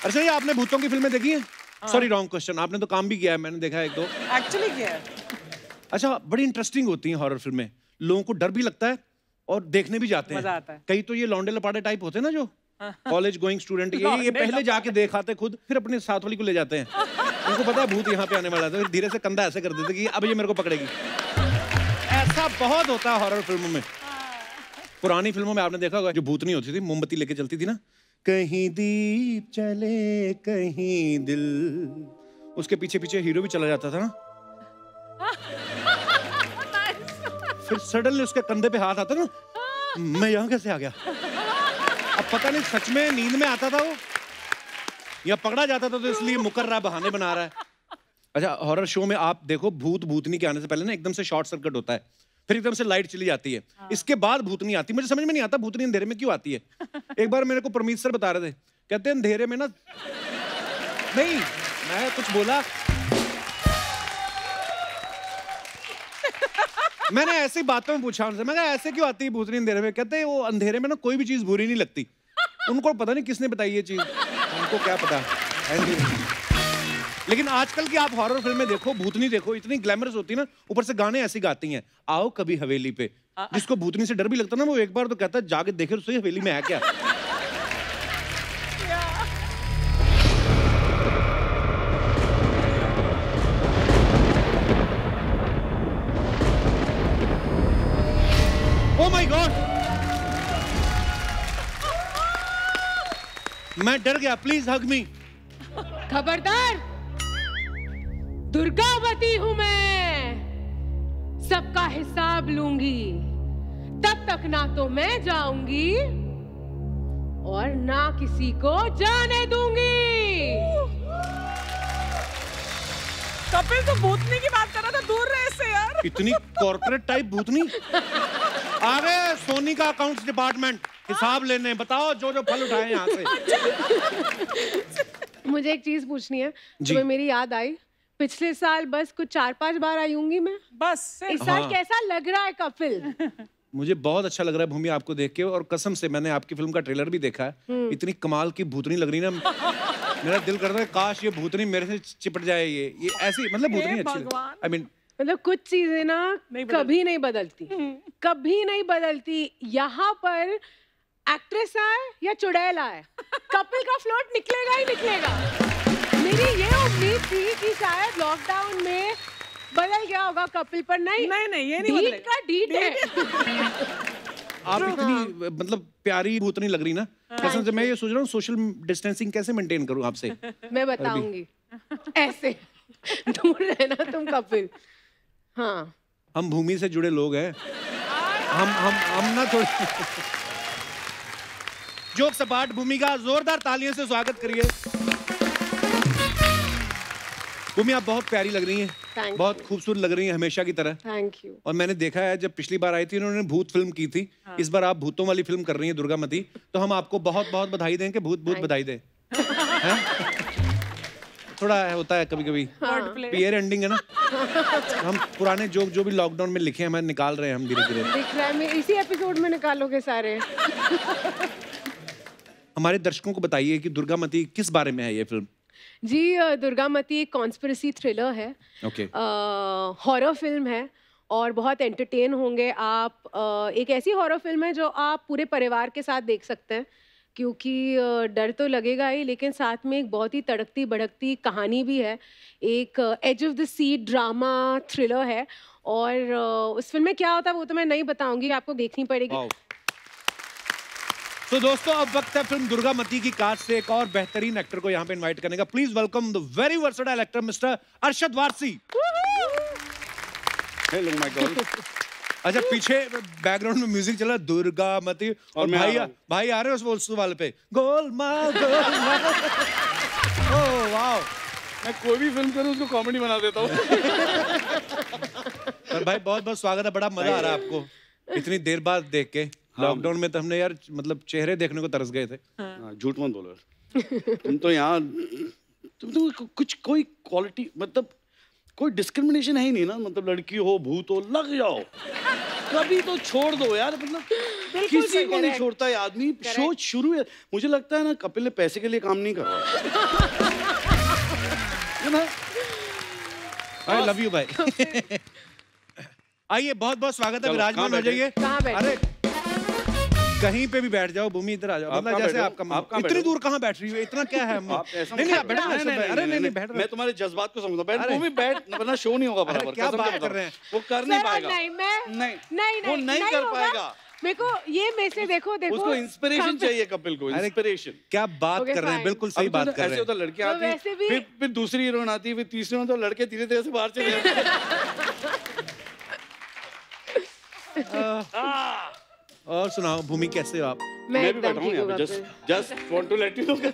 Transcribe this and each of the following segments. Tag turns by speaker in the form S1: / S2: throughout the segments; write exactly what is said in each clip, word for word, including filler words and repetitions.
S1: अच्छा ये आपने भूतों की फिल्में देखी हैं? सॉरी रॉन्ग क्वेश्चन, आपने तो काम भी किया है, मैंने देखा है एक दो।
S2: एक्चुअली किया है।
S1: अच्छा बड़ी इंटरेस्टिंग होती हैं हॉरर फिल्में, लोगों को डर भी लगता है और देखने भी जाते हैं।
S2: मजा आता है।
S1: कई तो ये लौंडे लपाटे टाइप होते हैं ना जो कॉलेज गोइंग स्टूडेंट, ये ये पहले जाके देख आते खुद, फिर अपने साथ वाली को ले जाते हैं। उनको पता है भूत यहाँ पे आने वाला था, फिर धीरे से कंधा ऐसे कर देते कि अब ये मेरे को पकड़ेगी। ऐसा बहुत होता है हॉरर फिल्मों में। पुरानी फिल्मों में आपने देखा होगा जो भूतनी होती थी, मोमबत्ती लेके चलती थी ना, कहीं दीप चले कहीं दिल, उसके पीछे पीछे हीरो भी चला जाता था ना। फिर सडनली उसके कंधे पे हाथ आता ना, मैं यहाँ कैसे आ गया? अब पता नहीं सच में नींद में आता था वो या पकड़ा जाता था तो इसलिए मुकर रहा, बहाने बना रहा है। अच्छा हॉरर शो में आप देखो, भूत भूतनी के आने से पहले ना एकदम से शॉर्ट सर्किट होता है, फिर एकदम से लाइट चली जाती है, इसके बाद भूतनी आती है। मुझे समझ में नहीं आता भूतनी अंधेरे में क्यों आती है। एक बार मेरे को परमीत सर बता रहे थे, कहते हैं अंधेरे में ना, नहीं मैं कुछ बोला, मैंने ऐसी बातों में पूछा उनसे, मैं कहा ऐसे क्यों आती है भूतनी अंधेरे में? कहते हैं वो अंधेरे में ना कोई भी चीज बुरी नहीं लगती। उनको पता नहीं किसने बताई ये चीज, उनको क्या पता। लेकिन आजकल की आप हॉरर फिल्में देखो, भूतनी देखो, इतनी ग्लैमरस होती है ना, ऊपर से गाने ऐसी गाती हैं, आओ कभी हवेली पे। जिसको भूतनी से डर भी लगता ना, वो एक बार तो कहता है जाके देखे तो हवेली में है क्या। Oh my God! मैं डर गया, प्लीज हग मी।
S3: खबरदार, दुर्गावती हूं मैं, सबका हिसाब लूंगी, तब तक ना तो मैं जाऊंगी और ना किसी को जाने दूंगी।
S2: कपिल तो भूतनी की बात कर रहा था, दूर रहे इससे यार।
S1: इतनी कॉर्पोरेट टाइप भूतनी। आगे सोनी का अकाउंट्स डिपार्टमेंट हिसाब लेने, बताओ जो जो फल उठाए यहाँ से।
S3: मुझे एक चीज पूछनी है, तुम्हें मेरी याद आई, पिछले साल बस कुछ चार पांच बार आई होंगी मैं,
S2: बस
S3: इस साल
S1: हाँ।
S3: कैसा लग रहा है कपिल?
S1: मुझे बहुत अच्छा लग रहा है भूमि आपको देख के, और कसम से मैंने आपकी फिल्म का ट्रेलर भी देखा है, इतनी कमाल की भूतनी लग रही ना, मेरा दिल करता है काश ये भूतनी मेरे से चिपट जाए। ये ये ऐसी मतलब भूतनी अच्छी, आई मीन
S3: मतलब कुछ चीजें ना नहीं कभी नहीं बदलती, कभी नहीं बदलती। यहाँ पर एक्ट्रेस आए या चुड़ैल आए, कपिल का फ्लोट निकलेगा ही निकलेगा। मेरी ये उम्मीद थी कि शायद लॉकडाउन में बदल गया होगा कपिल, पर नहीं
S2: नहीं नहीं ये नहीं
S3: डीट का डीट है।
S1: आप इतनी मतलब प्यारी भूतनी लग रही ना, कसम से मैं ये सोच रहा हूँ सोशल डिस्टेंसिंग कैसे मेंटेन करूँ आपसे।
S3: मैं बताऊंगी, ऐसे दूर रहना तुम कपिल। हाँ
S1: हम भूमि से जुड़े लोग हैं, हम हम हम ना थोड़ी जोक सपाट भूमि का जोरदार तालियों से स्वागत करिए। भूमि आप बहुत प्यारी लग रही हैं, बहुत खूबसूरत लग रही हैं हमेशा की तरह।
S3: Thank you.
S1: और मैंने देखा है जब पिछली बार आई थी उन्होंने भूत फिल्म की थी, हाँ। इस बार आप भूतों वाली फिल्म कर रही हैं दुर्गामती, तो हम आपको बहुत बहुत बधाई दें कि भूत भूत बधाई दें। थोड़ा होता है कभी कभी, पीयर एंडिंग है ना, हम पुराने जोक जो भी लॉकडाउन में लिखे हैं मैं निकाल रहे हैं हम धीरे धीरे।
S3: दिख रहा है, मैं इसी एपिसोड में निकालोगे सारे।
S1: हमारे दर्शकों को बताइए कि दुर्गामती किस बारे में है ये फिल्म?
S3: जी दुर्गामती एक कॉन्स्पिरेसी थ्रिलर है,
S1: okay.
S3: हॉरर फिल्म है और बहुत एंटरटेन होंगे आप। आ, एक ऐसी हॉरर फिल्म है जो आप पूरे परिवार के साथ देख सकते हैं, क्योंकि डर तो लगेगा ही, लेकिन साथ में एक बहुत ही तड़कती भड़कती कहानी भी है। एक edge of the seat drama thriller है, और उस फिल्म में क्या होता है वो तो मैं नहीं बताऊंगी, आपको देखनी पड़ेगी।
S1: तो दोस्तों अब वक्त है फिल्म दुर्गामती की कास्ट से एक और बेहतरीन एक्टर को यहाँ पे इनवाइट करने का। Please welcome the very versatile actor mister Arshad Warsi. Hello my God. अच्छा पीछे बैकग्राउंड में म्यूजिक चला दुर्गामती, और, और भाई आ, भाई आ रहे हैं उस वाले पे गोलमाल गोलमाल। ओह वाओ,
S4: मैं कोई भी फिल्म करूं उसको कॉमेडी बना देता हूँ।
S1: भाई बहुत बहुत स्वागत है, बड़ा मजा आ रहा है आपको इतनी देर बाद देख के। लॉकडाउन में तो हमने यार मतलब चेहरे देखने को तरस गए थे।
S4: झूठ मत बोलो तुम तो यहाँ तुम तो कुछ कोई क्वालिटी मतलब कोई डिस्क्रिमिनेशन है ही नहीं ना, मतलब लड़की हो भूत हो लग जाओ, कभी तो छोड़ दो यार। मतलब किसी को नहीं छोड़ता है आदमी। शो शुरू है, मुझे लगता है ना कपिल ने पैसे के लिए काम नहीं कर रहा है।
S1: आई लव यू भाई। आइए, बहुत बहुत स्वागत है, विराजमान हो जाइए। अरे कहीं पे भी बैठ जाओ, भूमि इधर आ जाओ। मतलब जैसे आपका आप इतनी दूर कहाँ बैठ रही हो, इतना क्या है? नहीं नहीं बैठो। अरे नहीं नहीं बैठ, मैं
S4: तुम्हारे जज्बात को समझता। बैठ भूमि, बैठ, वरना शो नहीं होगा बराबर।
S1: क्या बात कर रहे हैं?
S4: वो कर नहीं पाएगा।
S3: नहीं मैं नहीं
S4: वो नहीं कर पाएगा।
S3: मेरे को ये में से देखो देखो
S4: उसको इंस्पिरेशन चाहिए कपिल को, इंस्पिरेशन।
S1: क्या बात कर रहे हैं, बिल्कुल सही बात कर रहे हैं।
S4: ऐसे होता लड़के आती है, फिर फिर दूसरी हीरोइन आती है, फिर तीसरी में तो लड़के धीरे धीरे से बाहर चले जाते हैं।
S1: और सुनाओ भूमि, कैसे हो आप?
S3: मैं
S4: भी बैठा हूँ यहाँ पे, just just want to let you know.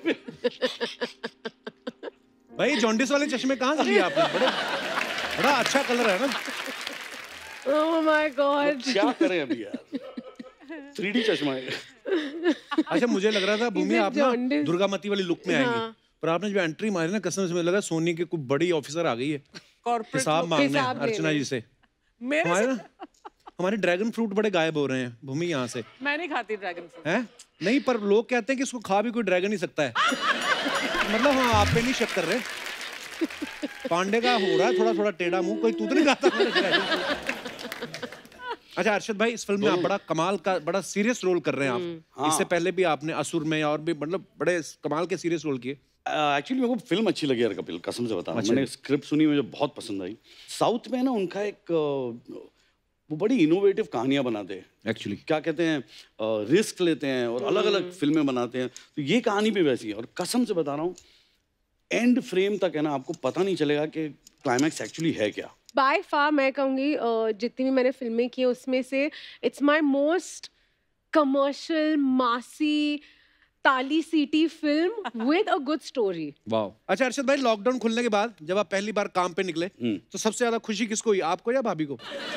S1: भाई जॉन्डिस वाले चश्मे कहाँ से लिए आपने? बड़े बड़ा अच्छा कलर है ना।
S3: ओह माय गॉड,
S4: क्या करें अभी यार, थ्री डी चश्मा है।
S1: अच्छा मुझे लग रहा था भूमि आप ना दुर्गामती वाली लुक में आएंगी, पर आपने जो एंट्री मारी ना, कसम से मुझे लगा सोनी की कोई बड़ी ऑफिसर आ गई है हिसाब मांगने अर्चना जी से। हमारे ना हमारे ड्रैगन फ्रूट बड़े गायब हो रहे हैं भूमि यहाँ से।
S2: मैं नहीं खाती ड्रैगन फ्रूट।
S1: हैं? नहीं, पर लोग कहते हैं कि इसको खा भी कोई ड्रैगन ही सकता है। मतलब हाँ, आप पे नहीं शक कर रहे। पांडे का हो रहा है थोड़ा थोड़ा टेढ़ा मुंह, कोई तू तो नहीं खाता। अच्छा अर्शद भाई, इस फिल्म में आप बड़ा कमाल का, बड़ा सीरियस रोल कर रहे हैं आप। हाँ। इससे पहले भी आपने असुर में और भी मतलब बड़े कमाल के सीरियस रोल किए।
S4: एक्चुअली मेरे को फिल्म अच्छी लगी यार कपिल, कसम से बता रहा हूँ। मैंने स्क्रिप्ट सुनी, मुझे बहुत पसंद आई। साउथ में ना उनका एक वो बड़ी इनोवेटिव कहानियां बनाते हैं। एक्चुअली क्या कहते हैं, रिस्क लेते हैं और अलग अलग फिल्में बनाते हैं। तो ये कहानी भी वैसी है, और कसम से बता रहा हूँ एंड फ्रेम तक है ना, आपको पता नहीं चलेगा कि क्लाइमैक्स एक्चुअली है क्या।
S3: बाय फार मैं कहूँगी जितनी भी मैंने फिल्में की उसमें से it's my most commercial massy ताली सीटी film with a good story.
S1: Wow. अच्छा अर्शद भाई, लॉकडाउन खुलने के बाद जब आप पहली बार काम पे निकले तो सबसे ज्यादा खुशी किसको हुई, आपको या भाभी को?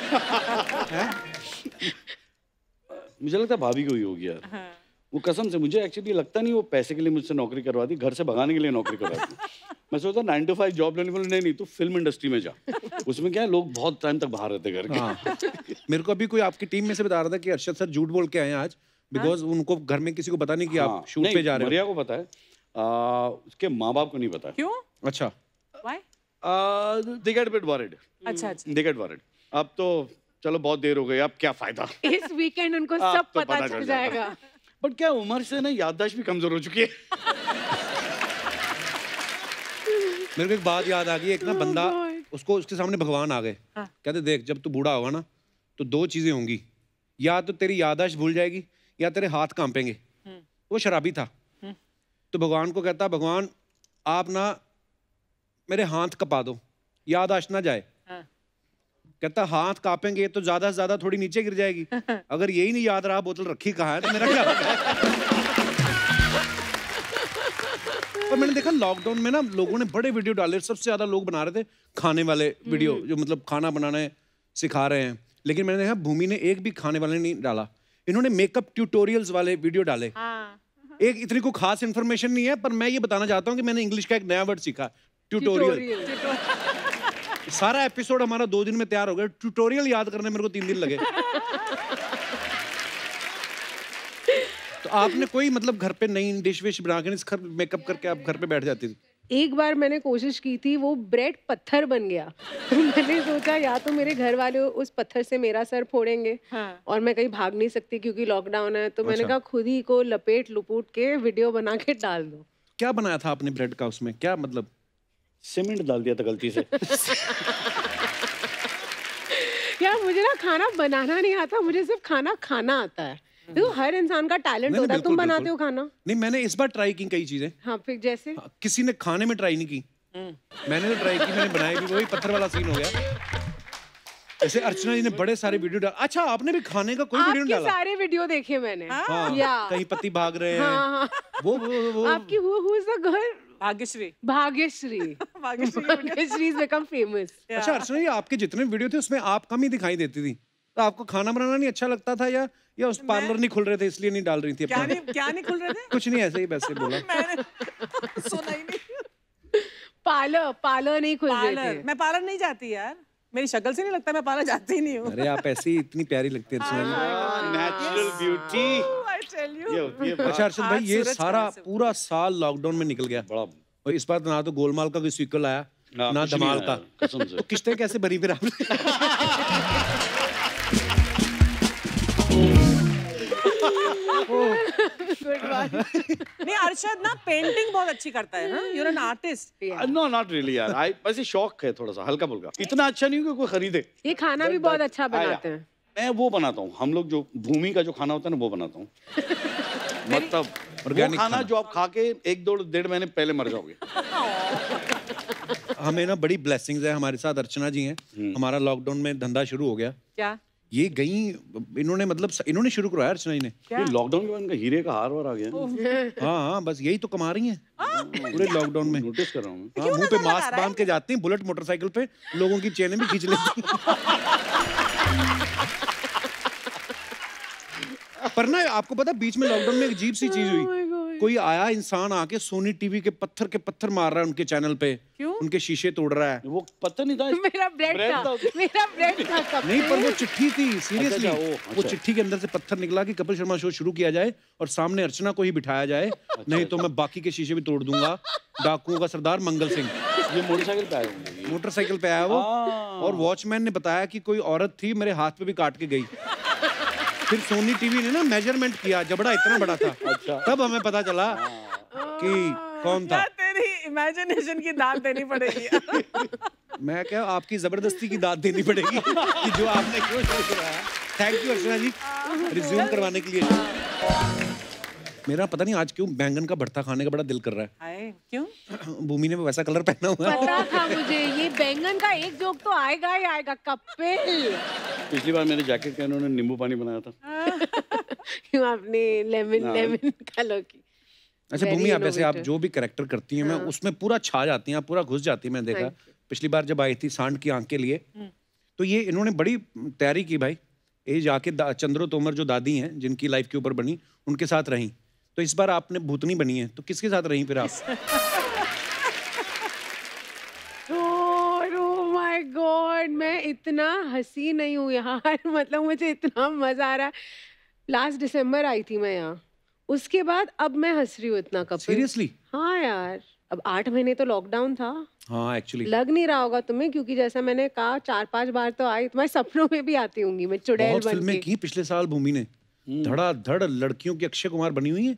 S4: मुझे लगता है भाभी को ही होगी यार। हाँ। वो कसम से मुझे एक्चुअली लगता नहीं वो पैसे के लिए मुझसे नौकरी करवाती, घर से भगाने के लिए नौकरी करवाती। मैं सोचता नाइन टू फाइव जॉब लेने बोले नहीं नहीं तू फिल्म इंडस्ट्री में जा, उसमें क्या है लोग बहुत टाइम तक बाहर रहते घर के। हाँ।
S1: मेरे को अभी कोई आपकी टीम में से बता रहा था कि अर्शद सर झूठ बोल के आए आज, बिकॉज हाँ? उनको घर में किसी को पता नहीं कि हाँ, आप शूट पे जा रहे हो।
S4: मरिया को पता है, आ, उसके माँ बाप को नहीं पता।
S2: क्यों?
S4: अच्छा। Why? They get a bit worried.
S2: अच्छा अच्छा।
S4: They get worried. अब तो चलो बहुत देर हो गई, अब क्या फायदा।
S3: इस वीकेंड उनको सब तो पता चल जाएगा।
S4: बट क्या उम्र से ना याददाश्त भी कमजोर हो चुकी है।
S1: मेरे को एक बात याद आ गई, एक ना बंदा उसको उसके सामने भगवान आ गए, कहते देख जब तू बूढ़ा होगा ना तो दो चीजें होंगी, या तो तेरी याददाश्त भूल जाएगी या तेरे हाथ कांपेंगे। वो शराबी था, तो भगवान को कहता भगवान आप ना मेरे हाथ कपा दो, याददाश्त ना जाए। कहता हाथ कांपेंगे तो ज्यादा से ज्यादा थोड़ी नीचे गिर जाएगी, अगर यही नहीं याद रहा बोतल रखी कहाँ है तो मेरा क्या होगा। और मैंने देखा लॉकडाउन में ना लोगों ने बड़े वीडियो डाले, सबसे ज्यादा लोग बना रहे थे खाने वाले वीडियो, जो मतलब खाना बनाने सिखा रहे हैं। लेकिन मैंने देखा भूमि ने एक भी खाने वाले नहीं डाला, इन्होंने मेकअप ट्यूटोरियल्स वाले वीडियो डाले। हाँ। एक इतनी कोई खास इन्फॉर्मेशन नहीं है, पर मैं ये बताना चाहता हूँ कि मैंने इंग्लिश का एक नया वर्ड सीखा, ट्यूटोरियल। सारा एपिसोड हमारा दो दिन में तैयार हो गया, ट्यूटोरियल याद करने मेरे को तीन दिन लगे। तो आपने कोई मतलब घर पे नई डिश विश बना के मेकअप करके आप घर पे बैठ जाती थी?
S3: एक बार मैंने कोशिश की थी, वो ब्रेड पत्थर बन गया। तो मैंने सोचा या तो मेरे घर वाले उस पत्थर से मेरा सर फोड़ेंगे। हाँ। और मैं कहीं भाग नहीं सकती क्योंकि लॉकडाउन है, तो अच्छा। मैंने कहा खुद ही को लपेट लुपूट के वीडियो बना के डाल दो।
S1: क्या बनाया था आपने ब्रेड का उसमें, क्या मतलब?
S4: सीमेंट डाल दिया था गलती से।
S3: यार मुझे ना खाना बनाना नहीं आता, मुझे सिर्फ खाना खाना आता है। देखो हर इंसान का टैलेंट होता है। तुम बनाते हो खाना?
S1: नहीं, मैंने इस बार ट्राई की कई चीजें।
S3: हाँ, फिर जैसे
S1: हाँ, किसी ने खाने में ट्राई नहीं की, मैंने तो ट्राई की, मैंने बनाई भी, वही पत्थर वाला सीन हो गया। ऐसे अर्चना जी ने बड़े सारे वीडियो डाल। अच्छा आपने भी खाने का कोई वीडियो नहीं डाला?
S3: सारे वीडियो देखे मैंने।
S1: हाँ, या कहीं पति भाग रहे हैं। हाँ,
S3: वो, वो, वो, आपकी who who is the girl?
S2: Bhagyashree.
S3: Bhagyashree. Bhagyashree is become famous.
S1: अच्छा अर्चना जी, आपके जितने वीडियो थे उसमें आप कम ही दिखाई देती थी, तो आपको खाना बनाना नहीं अच्छा लगता था, या या उस पार्लर नहीं खुल रहे थे इसलिए नहीं डाल रही थी?
S2: क्या नहीं क्या नहीं खुल रहे थे?
S1: कुछ नहीं, ऐसे ही वैसे बोला।
S2: मैंने सुना ही नहीं।
S3: पार्लर पार्लर नहीं खुल रहे थे।
S2: मैं पार्लर नहीं जाती यार, मेरी शक्ल से नहीं लगता, मैं पार्लर जाती ही नहीं हूँ।
S1: अरे आप ऐसी इतनी प्यारी लगती है
S4: नेचुरल ब्यूटी।
S1: अच्छा अर्शद भाई, ये सारा पूरा साल लॉकडाउन में निकल गया
S4: बड़ा,
S1: और इस बार ना तो गोलमाल का कोई सीक्वल आया ना धमाल का, तो किस्तें कैसे भरी फिर आपने?
S2: नहीं अरशद ना पेंटिंग बहुत अच्छी करता है ना, you're an artist।
S4: No not really यार, आई बस शौक है थोड़ा सा हल्का फुल्का, इतना अच्छा नहीं कि कोई खरीदे।
S3: ये खाना भी बहुत अच्छा बनाते हैं। वो
S4: मैं वो बनाता हूँ, हम लोग जो भूमि का जो खाना होता है ना वो बनाता हूँ। मतलब वो खाना जो आप खा के एक दो डेढ़ महीने पहले मर जाओगे।
S1: हमें ना बड़ी ब्लेसिंग्स है, हमारे साथ अर्चना जी हैं। हमारा लॉकडाउन में धंधा शुरू हो गया।
S2: क्या
S1: ये गई, इन्होंने मतलब इन्होंने शुरू करवाया अर्चना जी ने।
S4: ये लॉकडाउन के बाद इनका हीरे का हार वार आ गया।
S1: हाँ हाँ, बस यही तो कमा रही हैं पूरे लॉकडाउन में।
S4: नोटिस कर रहा हूँ।
S1: हाँ, मुंह पे मास्क बांध के जाती हैं, बुलेट मोटरसाइकिल पे लोगों की चेनें भी खींच लेती पर ना आपको पता, बीच में लॉकडाउन में एक अजीब सी चीज हुई। कोई आया इंसान आके सोनी टीवी के पत्थर के पत्थर मार रहा है उनके चैनल पे। क्यों? उनके शीशे तोड़ रहा है।
S4: वो पत्थर नहीं था,
S3: मेरा ब्रेड था, मेरा ब्रेड था कपिल।
S1: नहीं, पर वो चिट्ठी थी, सीरियसली।
S4: अच्छा, वो,
S1: वो चिट्ठी के अंदर से पत्थर निकला कि कपिल शर्मा शो शुरू किया जाए और सामने अर्चना को ही बिठाया जाए, नहीं तो मैं बाकी के शीशे भी तोड़ दूंगा। डाकुओं का सरदार मंगल सिंह।
S4: ये मोटरसाइकिल पे आया,
S1: मोटरसाइकिल पे आया वो, और वॉचमैन ने बताया कि कोई औरत थी, मेरे हाथ पे भी काट के गई। फिर सोनी टीवी ने ना मेजरमेंट किया, जबड़ा इतना बड़ा था। अच्छा। तब हमें पता चला कि कौन था।
S2: तेरी इमेजिनेशन की दाद देनी पड़ेगी।
S1: मैं क्या, आपकी जबरदस्ती की दाद देनी पड़ेगी कि जो आपने क्यों शुरू कराया। Thank you Archana ji resume करवाने के लिए। मेरा पता नहीं आज क्यों बैंगन का भरता खाने का बड़ा दिल कर रहा है।
S2: आए, क्यों?
S1: भूमि ने वैसा कलर पहना हुआ है।
S3: पता था मुझे, ये बैंगन का एक जोक तो आएगा ही आएगा कपिल।
S4: पिछली बार मेरे जैकेट का इन्होंने नींबू पानी बनाया था।
S3: क्यों आपने लेमन लेमन कलर की।
S1: अच्छा भूमि, आप ऐसे आप जो भी कैरेक्टर करती हैं, मैं उसमें पूरा छा जाती हैं, आप पूरा घुस जाती हैं। मैं देखा पिछली बार जब आई थी सांड की आंख के लिए, तो ये इन्होंने बड़ी तैयारी की भाई। ये जाके चंद्रो तोमर जो दादी हैं जिनकी लाइफ के ऊपर बनी, उनके साथ रही। तो इस बार आपने भूतनी बनी है, तो किसके साथ रही फिर आप?
S3: ओह माय गॉड, मैं इतना हंसी नहीं हूँ यार। मतलब मुझे इतना मजा आ रहा है। लास्ट दिसंबर आई थी मैं यहाँ, उसके बाद अब मैं हंस रही हूँ इतना कपिल।
S1: सीरियसली?
S3: हाँ यार, अब आठ महीने तो लॉकडाउन था।
S1: हाँ एक्चुअली
S3: लग नहीं रहा होगा तुम्हें, क्योंकि जैसा मैंने कहा चार पांच बार तो आई, तुम्हारे सपनों में भी आती होंगी मैं चुड़ैल बन के।
S1: बहुत फिल्में की पिछले साल भूमि ने, धड़ा धड़ लड़कियों की अक्षय कुमार बनी हुई है।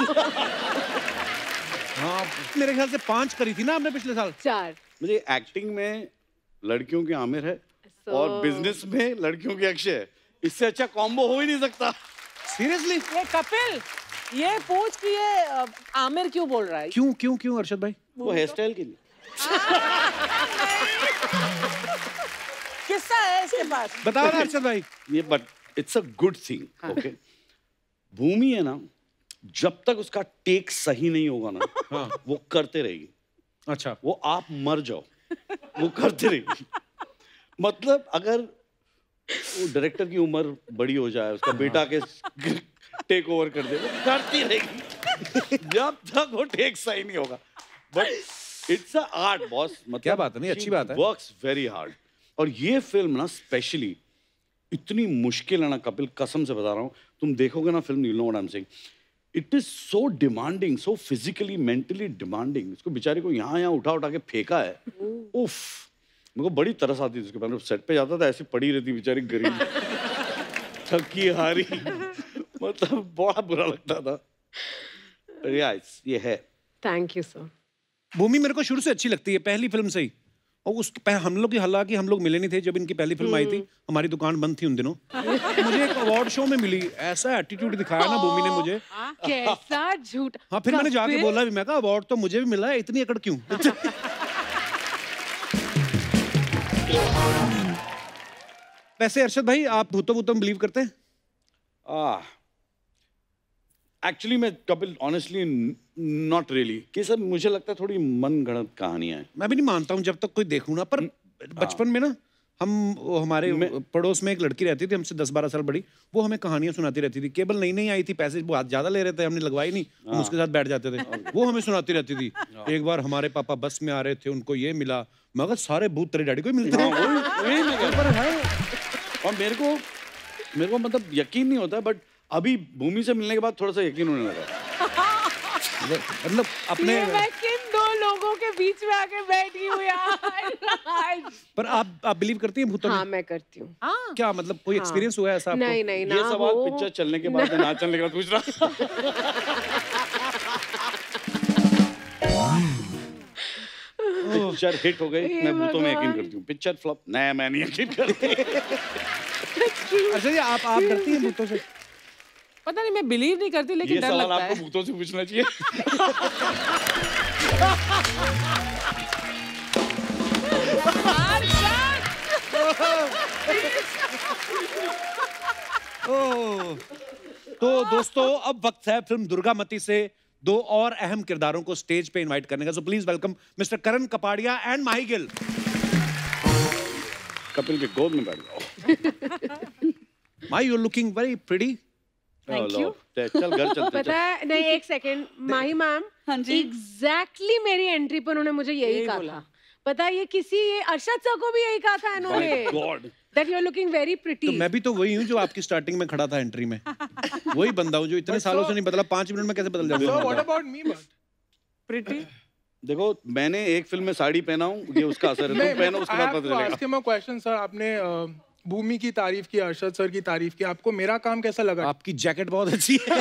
S1: हाँ मेरे ख्याल से पांच करी थी ना आपने पिछले साल।
S3: चार।
S4: मुझे एक्टिंग में लड़कियों की आमिर है so... और बिजनेस में लड़कियों की अक्षय है। इससे अच्छा कॉम्बो हो ही नहीं सकता।
S1: सीरियसली?
S2: ये कपिल, ये पूछ कि ये आमिर क्यों बोल रहा है?
S1: क्यों क्यों क्यों अर्शद भाई?
S4: वो हेयर स्टाइल के लिए।
S2: किस्सा है इसके पास,
S1: बताओ ना अर्शद भाई।
S4: ये but it's a good thing, okay. Bhumi है ना, जब तक उसका टेक सही नहीं होगा ना, हाँ, वो करते रहेगी।
S1: अच्छा,
S4: वो आप मर जाओ वो करते रहेगी। मतलब अगर वो डायरेक्टर की उम्र बड़ी हो जाए, उसका बेटा के टेक ओवर कर दे, वो करती रहेगी जब तक वो टेक सही नहीं होगा। But it's a art boss. मतलब
S1: क्या बात है, नहीं अच्छी बात है।
S4: Works very hard. और ये फिल्म ना स्पेशली इतनी मुश्किल है ना कपिल, कसम से बता रहा हूँ, तुम देखोगे ना film, you know what I am saying, it is so demanding, so physically mentally demanding. इसको बेचारे को यहाँ यहाँ उठा उठा के फेंका है। उफ, मेरे को बड़ी तरस आती थी उसके बाद। सेट पे जाता था, ऐसी पड़ी रहती बेचारी गरीब, थकी हारी, मतलब बड़ा बुरा लगता था। यस, ये है।
S3: Thank you sir.
S1: भूमि मेरे को शुरू से अच्छी लगती है, पहली फिल्म से ही। और उस हम लोग की, हालांकि हम लोग मिले नहीं थे जब इनकी पहली फिल्म आई थी, हमारी दुकान बंद थी उन दिनों। तो मुझे एक अवार्ड शो में मिली, ऐसा एटीट्यूड दिखाया ना भूमि ने मुझे।
S3: कैसा झूठ।
S1: हाँ, फिर मैंने जाके बोला भी, मैं कहा अवार्ड तो मुझे भी मिला है, इतनी अकड़ क्यों? वैसे अर्शद भाई, आप भूतों भूतों में बिलीव करते हैं?
S4: आह, एक्चुअली मैं कपिल ऑनेस्टली नॉट रियली, कि सर मुझे लगता है थोड़ी मन गढ़ंत कहानियां हैं।
S1: मैं भी नहीं मानता हूँ जब तक कोई देखूं ना, पर बचपन में ना हम वो हमारे पड़ोस में एक लड़की रहती थी हमसे दस बारह साल बड़ी, वो हमें कहानियां सुनाती रहती थी। केबल नई नई आई थी, पैसे बहुत ज्यादा ले रहे थे, हमने लगवाई नहीं, हम उसके साथ बैठ जाते थे, वो हमें सुनाती रहती थी। एक बार हमारे पापा बस में आ रहे थे, उनको ये मिला, मगर सारे भूत तेरे डैडी को मिलते हैं।
S4: और मेरे को मेरे को मतलब यकीन नहीं होता, बट अभी भूमि से मिलने के बाद थोड़ा सा यकीन होने लगा।
S1: मतलब अपने
S3: मैं किन दो लोगों के बीच में आके बैठी हूँ यार।
S1: पर आप आप बिलीव करती हैं भूतों में?
S3: हाँ मैं करती हूँ।
S2: हाँ।
S1: क्या मतलब कोई एक्सपीरियंस हुआ है ऐसा आपको?
S3: नहीं नहीं ना
S4: ये सवाल
S3: हो।
S4: पिक्चर चलने के बाद ना चलने के बाद पूछ रहा। पिक्चर हिट हो गई, मैं भूतों में यकीन करती हूँ। पिक्चर फ्लॉप, नहीं मैं नहीं यकीन करती।
S1: अच्छा जी, आप आप डरती हैं भूतों से?
S2: पता नहीं, मैं बिलीव नहीं करती, लेकिन
S4: ये
S2: डर
S4: सवाल
S2: लगता
S4: आपको
S2: है।
S4: भूतों से पूछना चाहिए।
S1: ओह, तो दोस्तों अब वक्त है फिल्म दुर्गामती से दो और अहम किरदारों को स्टेज पे इनवाइट करने का। So please welcome mister Karan Kapadia and Mahi Gill.
S4: Kapil के गोद में बैठ जाओ।
S1: Mahi, you are looking very pretty.
S3: Thank you.
S4: चल घर चलते।
S3: पता है नहीं, एक सेकंड माही मैम,
S5: हाँ जी।
S3: एग्जैक्टली मेरी एंट्री पर उन्होंने मुझे यही कहा था। पता है ये किसी ये अरशद सर को भी यही कहा था इन्होंने,
S4: God
S3: that you are looking very pretty.
S1: तो मैं भी तो वही हूँ जो आपकी स्टार्टिंग में खड़ा था एंट्री में, वही बंदा हूँ जो इतने सालों से नहीं बदला, पांच मिनट में कैसे बदल जाता है?
S6: What about me? But
S2: pretty.
S4: देखो मैंने एक फिल्म में साड़ी पहना हूँ, ये उसका असर है। तुम पहनो उसके बाद पता चलेगा।
S6: Ask him a question sir, आपने भूमि की तारीफ की, अरशद सर की तारीफ की, आपको मेरा काम कैसा लगा?
S1: आपकी जैकेट बहुत अच्छी है।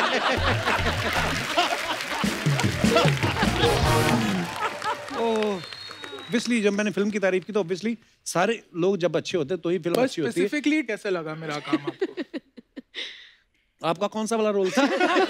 S1: ऑब्वियसली जब मैंने फिल्म की तारीफ की तो ऑब्वियसली सारे लोग जब अच्छे होते हैं तो ही फिल्म अच्छी होती है।
S6: स्पेसिफिकली कैसे लगा मेरा काम आपको?
S1: आपका कौन सा वाला रोल था?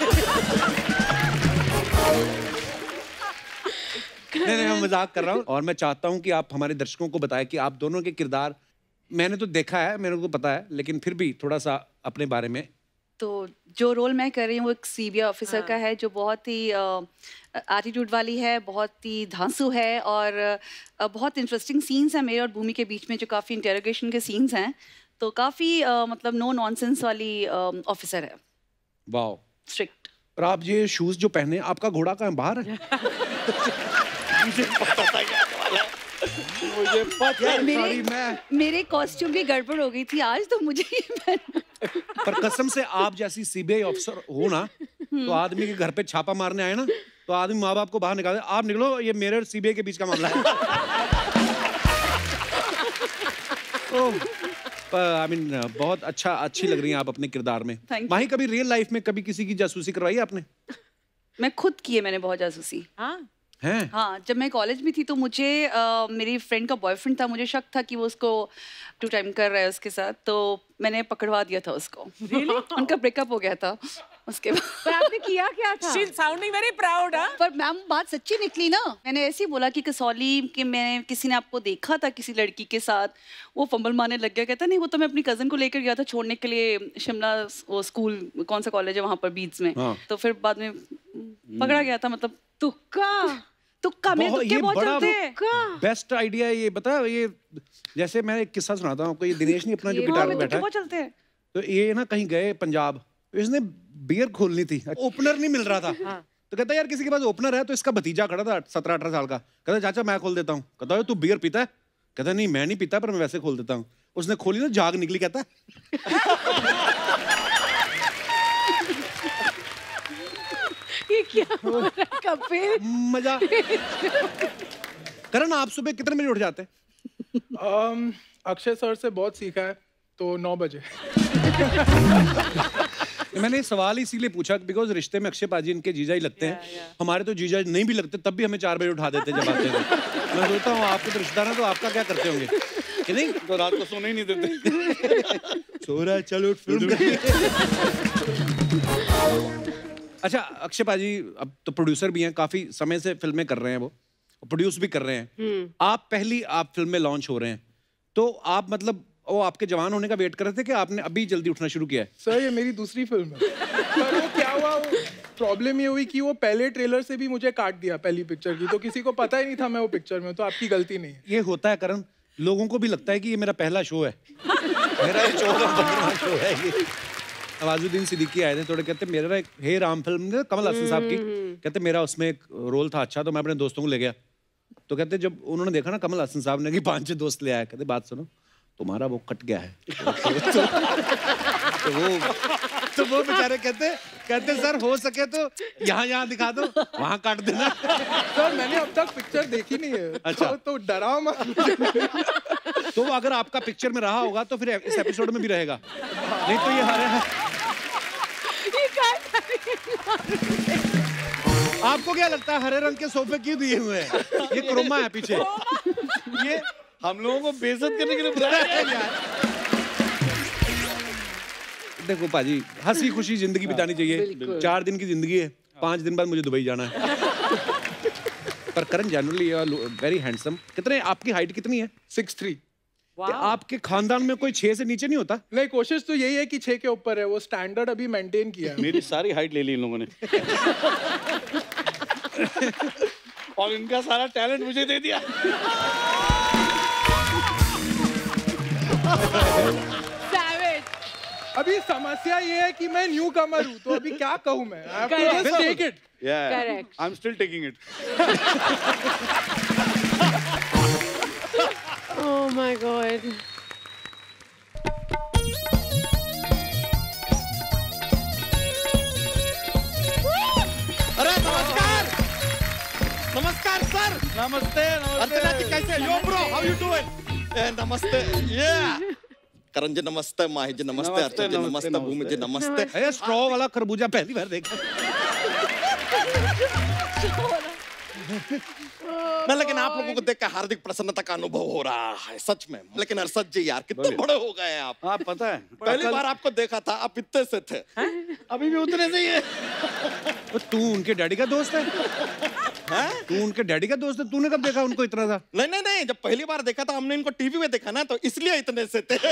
S1: नहीं नहीं मैं मजाक कर रहा हूँ, और मैं चाहता हूँ कि आप हमारे दर्शकों को बताएं कि आप दोनों के किरदार, मैंने तो देखा है, मेरे को पता है, लेकिन फिर भी थोड़ा सा अपने बारे में।
S5: तो जो रोल मैं कर रही हूँ वो एक सीबीआई ऑफिसर
S2: हाँ।
S5: का है, जो बहुत ही एटीट्यूड वाली है, बहुत ही धांसू है, और अ, बहुत इंटरेस्टिंग सीन्स हैं मेरे और भूमि के बीच में, जो काफ़ी इंटेरोगेशन के सीन्स हैं। तो काफ़ी मतलब नो नॉनसेंस वाली ऑफिसर है,
S1: वाओ,
S5: स्ट्रिक्ट।
S1: और आप ये शूज जो पहने, आपका घोड़ा कहाँ बाहर है?
S4: मुझे पता था क्या वाला है। मुझे पता है।
S5: मेरे मेरे कॉस्ट्यूम की गड़बड़ हो गई थी आज, तो मुझे ये पहनना।
S1: पर कसम से आप जैसी सीबीआई ऑफिसर हो ना, तो आदमी के घर पे छापा मारने आए ना, तो आदमी माँ बाप को बाहर निकाले, आप निकलो, ये मेरे और सीबीआई के बीच का मामला है। आई मीन बहुत अच्छा, अच्छी लग रही हैं आप अपने किरदार में। माही, कभी रियल लाइफ में कभी किसी की जासूसी करवाई है आपने?
S5: मैं खुद की है मैंने बहुत जासूसी।
S2: हाँ
S1: हैं?
S5: हाँ, जब मैं कॉलेज में थी तो मुझे आ, मेरी फ्रेंड का बॉयफ्रेंड था, मुझे शक था कि वो उसको टू टाइम कर रहा है उसके साथ, तो मैंने पकड़वा दिया था उसको। really? उनका ब्रेकअप हो गया था उसके बाद।
S3: पर आपने किया क्या था?
S2: She is sounding very proud. हाँ,
S5: पर मैम बात सच्ची निकली ना। मैंने ऐसे ही बोला कि कसौली कि मैं किसी ने आपको देखा था किसी लड़की के साथ, वो फंबल मारने लग गया, कहता नहीं वो तो मैं अपनी कजन को लेकर गया था छोड़ने के लिए शिमला, वो स्कूल कौन सा कॉलेज है वहाँ पर बीच में।
S1: हाँ।
S5: तो फिर बाद में पकड़ा गया था। मतलब
S3: तुक्का
S5: तुक्का मेरे
S1: बहुत-
S5: तुक्के
S1: ये
S5: बहुत
S1: बड़ा
S5: चलते हैं।
S1: बेस्ट आइडिया है ये, बता ये, जैसे मैं एक किस्सा सुनाता हूँ आपको, ये दिनेश नहीं अपना जो
S3: ये
S1: गिटार
S5: हाँ,
S1: में
S5: मेरे
S1: बैठा
S5: तुक्के
S1: है,
S5: बहुत चलते हैं।
S1: तो ये ना कहीं गए पंजाब, इसने बियर खोलनी थी, ओपनर नहीं मिल रहा था। तो कहता यार किसी के पास ओपनर है, तो इसका भतीजा खड़ा था सत्रह अठारह साल का, कहता चाचा मैं खोल देता हूँ। कहता तू बियर पीता है? कहता नहीं मैं नहीं पीता, पर मैं वैसे खोल देता हूँ। उसने खोली ना, जाग निकली। कहता
S3: ये क्या हो रहा है कपिल?
S1: मजा। करण, आप सुबह कितने बजे उठ जाते हैं?
S6: um, अक्षय सर से बहुत सीखा है, तो नौ बजे।
S1: मैंने सवाल इसीलिए पूछा बिकॉज रिश्ते में अक्षय पाजी इनके जीजा ही लगते हैं।
S2: yeah, yeah.
S1: हमारे तो जीजा नहीं भी लगते, तब भी हमें चार बजे उठा देते जब आते थे। मैं सोचता हूँ आपके तो रिश्तेदार हैं, तो आपका क्या करते होंगे कि नहीं?
S4: तो रात को सोने ही नहीं देते।
S1: सो रहा है, चलो फिल्म करिए। अच्छा अक्षय पाजी अब तो प्रोड्यूसर भी हैं, काफी समय से फिल्में कर रहे हैं, वो प्रोड्यूस भी कर रहे हैं। आप पहली आप फिल्म में लॉन्च हो रहे हैं, तो आप मतलब वो आपके जवान होने का वेट कर रहे थे कि आपने अभी जल्दी उठना शुरू किया है?
S6: सर ये मेरी दूसरी फिल्म है। पर वो क्या हुआ, वो प्रॉब्लम ये हुई कि वो पहले ट्रेलर से भी मुझे काट दिया पहली पिक्चर की, तो किसी को पता ही नहीं था मैं वो पिक्चर में। तो आपकी गलती नहीं है।
S1: ये होता है करण, लोगों को भी लगता है कि ये मेरा पहला शो है, मेरा ये चौदह पंद्रह शो है ये। नवाजुद्दीन सिद्दीकी आए थे, थोड़े कहते मेरा एक हे राम फिल्म कमल हसन साहब की, कहते मेरा उसमें एक रोल था अच्छा, तो मैं अपने दोस्तों को ले गया। तो कहते जब उन्होंने देखा ना कमल हसन साहब ने कि पांच छह दोस्त ले आए, कहते बात सुनो तुम्हारा वो कट गया है। तो वो तो वो बेचारे कहते कहते सर हो सके तो यहाँ यहाँ दिखा दो, वहाँ काट देना।
S6: सर मैंने अब तक पिक्चर देखी नहीं है।
S1: अच्छा।
S6: तो, तो डराओ मत।
S1: तो अगर आपका पिक्चर में रहा होगा तो फिर इस एपिसोड में भी रहेगा, नहीं तो ये हरे। आपको क्या लगता है हरे रंग के सोफे क्यों दिए हुए हैं? ये क्रोमा है पीछे, ये
S4: हम लोगों को बेइज्जत करने के लिए बुलाया है यार।
S1: देखो पाजी, हंसी खुशी जिंदगी बितानी चाहिए। चार दिन की जिंदगी है, पांच दिन बाद मुझे दुबई जाना है। पर करण जनरली वेरी हैंडसम। कितने आपकी हाइट कितनी है?
S6: Six three.
S1: आपके खानदान में कोई छह से नीचे नहीं होता?
S6: नहीं, कोशिश तो यही है कि छह के ऊपर है, वो स्टैंडर्ड अभी मेंटेन किया है।
S4: मेरी सारी हाइट ले ली इन लोगों ने। और इनका सारा टैलेंट मुझे दे दिया।
S6: अभी समस्या ये है कि मैं न्यू कमर हूँ, तो अभी क्या कहूँ मैं? I have to just take it.
S4: Yeah,
S3: Correct.
S4: I'm still taking it.
S3: Oh my God.
S7: अरे नमस्कार, नमस्कार सर।
S4: नमस्ते,
S7: अर्चना जी कैसे? Yo bro, how you doing? नमस्ते, ये करण जी नमस्ते, माही जी नमस्ते, अर्चना जी नमस्ते, भूमि जी नमस्ते।
S1: स्ट्रॉ वाला खरबूजा पहली बार देखा।
S7: मैं लेकिन आप लोगों को देख कर हार्दिक प्रसन्नता का अनुभव हो रहा है सच में। लेकिन अरशद जी यार कितने बड़े हो गए हैं आप।
S4: हाँ पता है,
S7: पहली बार आपको देखा था आप इतने से थे,
S4: अभी भी उतने से ही है।
S1: तो तू उनके डैडी का दोस्त है?
S7: हैं?
S1: तू उनके डैडी का दोस्त है? तूने कब देखा उनको इतना था?
S7: नहीं नहीं नहीं, जब पहली बार देखा था हमने इनको टीवी में देखा ना, तो इसलिए इतने से थे।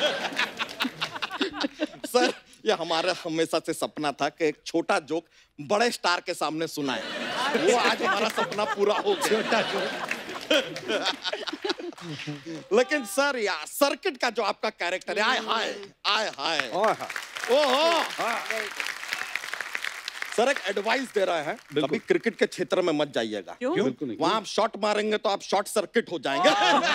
S7: सर ये हमारा हमेशा से सपना था कि एक छोटा जोक बड़े स्टार के सामने सुनाए, वो आज हमारा सपना पूरा हो गया। छोटा जोक। लेकिन सर यार सर्किट का जो आपका कैरेक्टर है, आय हाय आय हाय ओहो, सर एक एडवाइस दे रहे हैं, कभी क्रिकेट के क्षेत्र में मत जाइएगा।
S2: क्यों?
S4: बिल्कुल नहीं।
S7: वहां आप शॉट मारेंगे तो आप शॉर्ट सर्किट हो जाएंगे।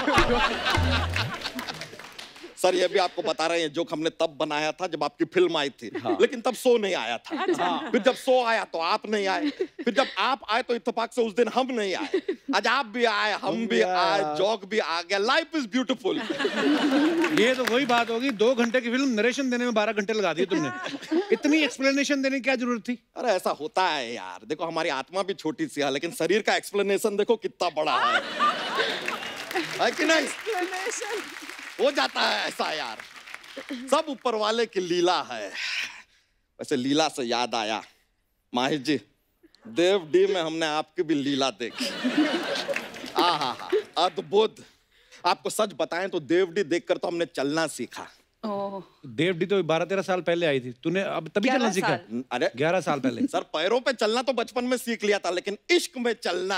S7: सर ये भी आपको बता रहे हैं, जोक हमने तब बनाया था जब आपकी फिल्म आई थी। हाँ। लेकिन तब शो नहीं आया था। हाँ। फिर जब शो आया तो आप नहीं आए, फिर जब आप आए तो इत्तेफाक से उस दिन हम नहीं आए। आज आप भी आए, हम भी आए, जोक भी आ गया। Life is beautiful.
S1: ये तो वही बात होगी, दो घंटे की फिल्म नरेशन देने में बारह घंटे लगा दिए तुमने। इतनी एक्सप्लेनेशन देने की क्या जरूरत थी?
S7: अरे ऐसा होता है यार, देखो हमारी आत्मा भी छोटी सी है, लेकिन शरीर का एक्सप्लेनेशन देखो कितना बड़ा है, है कि नहीं? हो जाता है ऐसा यार, सब ऊपर वाले की लीला है। वैसे लीला से याद आया, माही जी देव डी में हमने आपकी भी लीला देखी। आहा हा, अद्भुत। आपको सच बताएं तो देव डी देखकर तो हमने चलना सीखा।
S1: देव डी तो बारह तेरह साल पहले आई थी, तूने अब तभी चलना सीखा?
S7: अरे
S1: ग्यारह साल पहले।
S7: सर पैरों पे चलना तो बचपन में सीख लिया था, लेकिन इश्क में चलना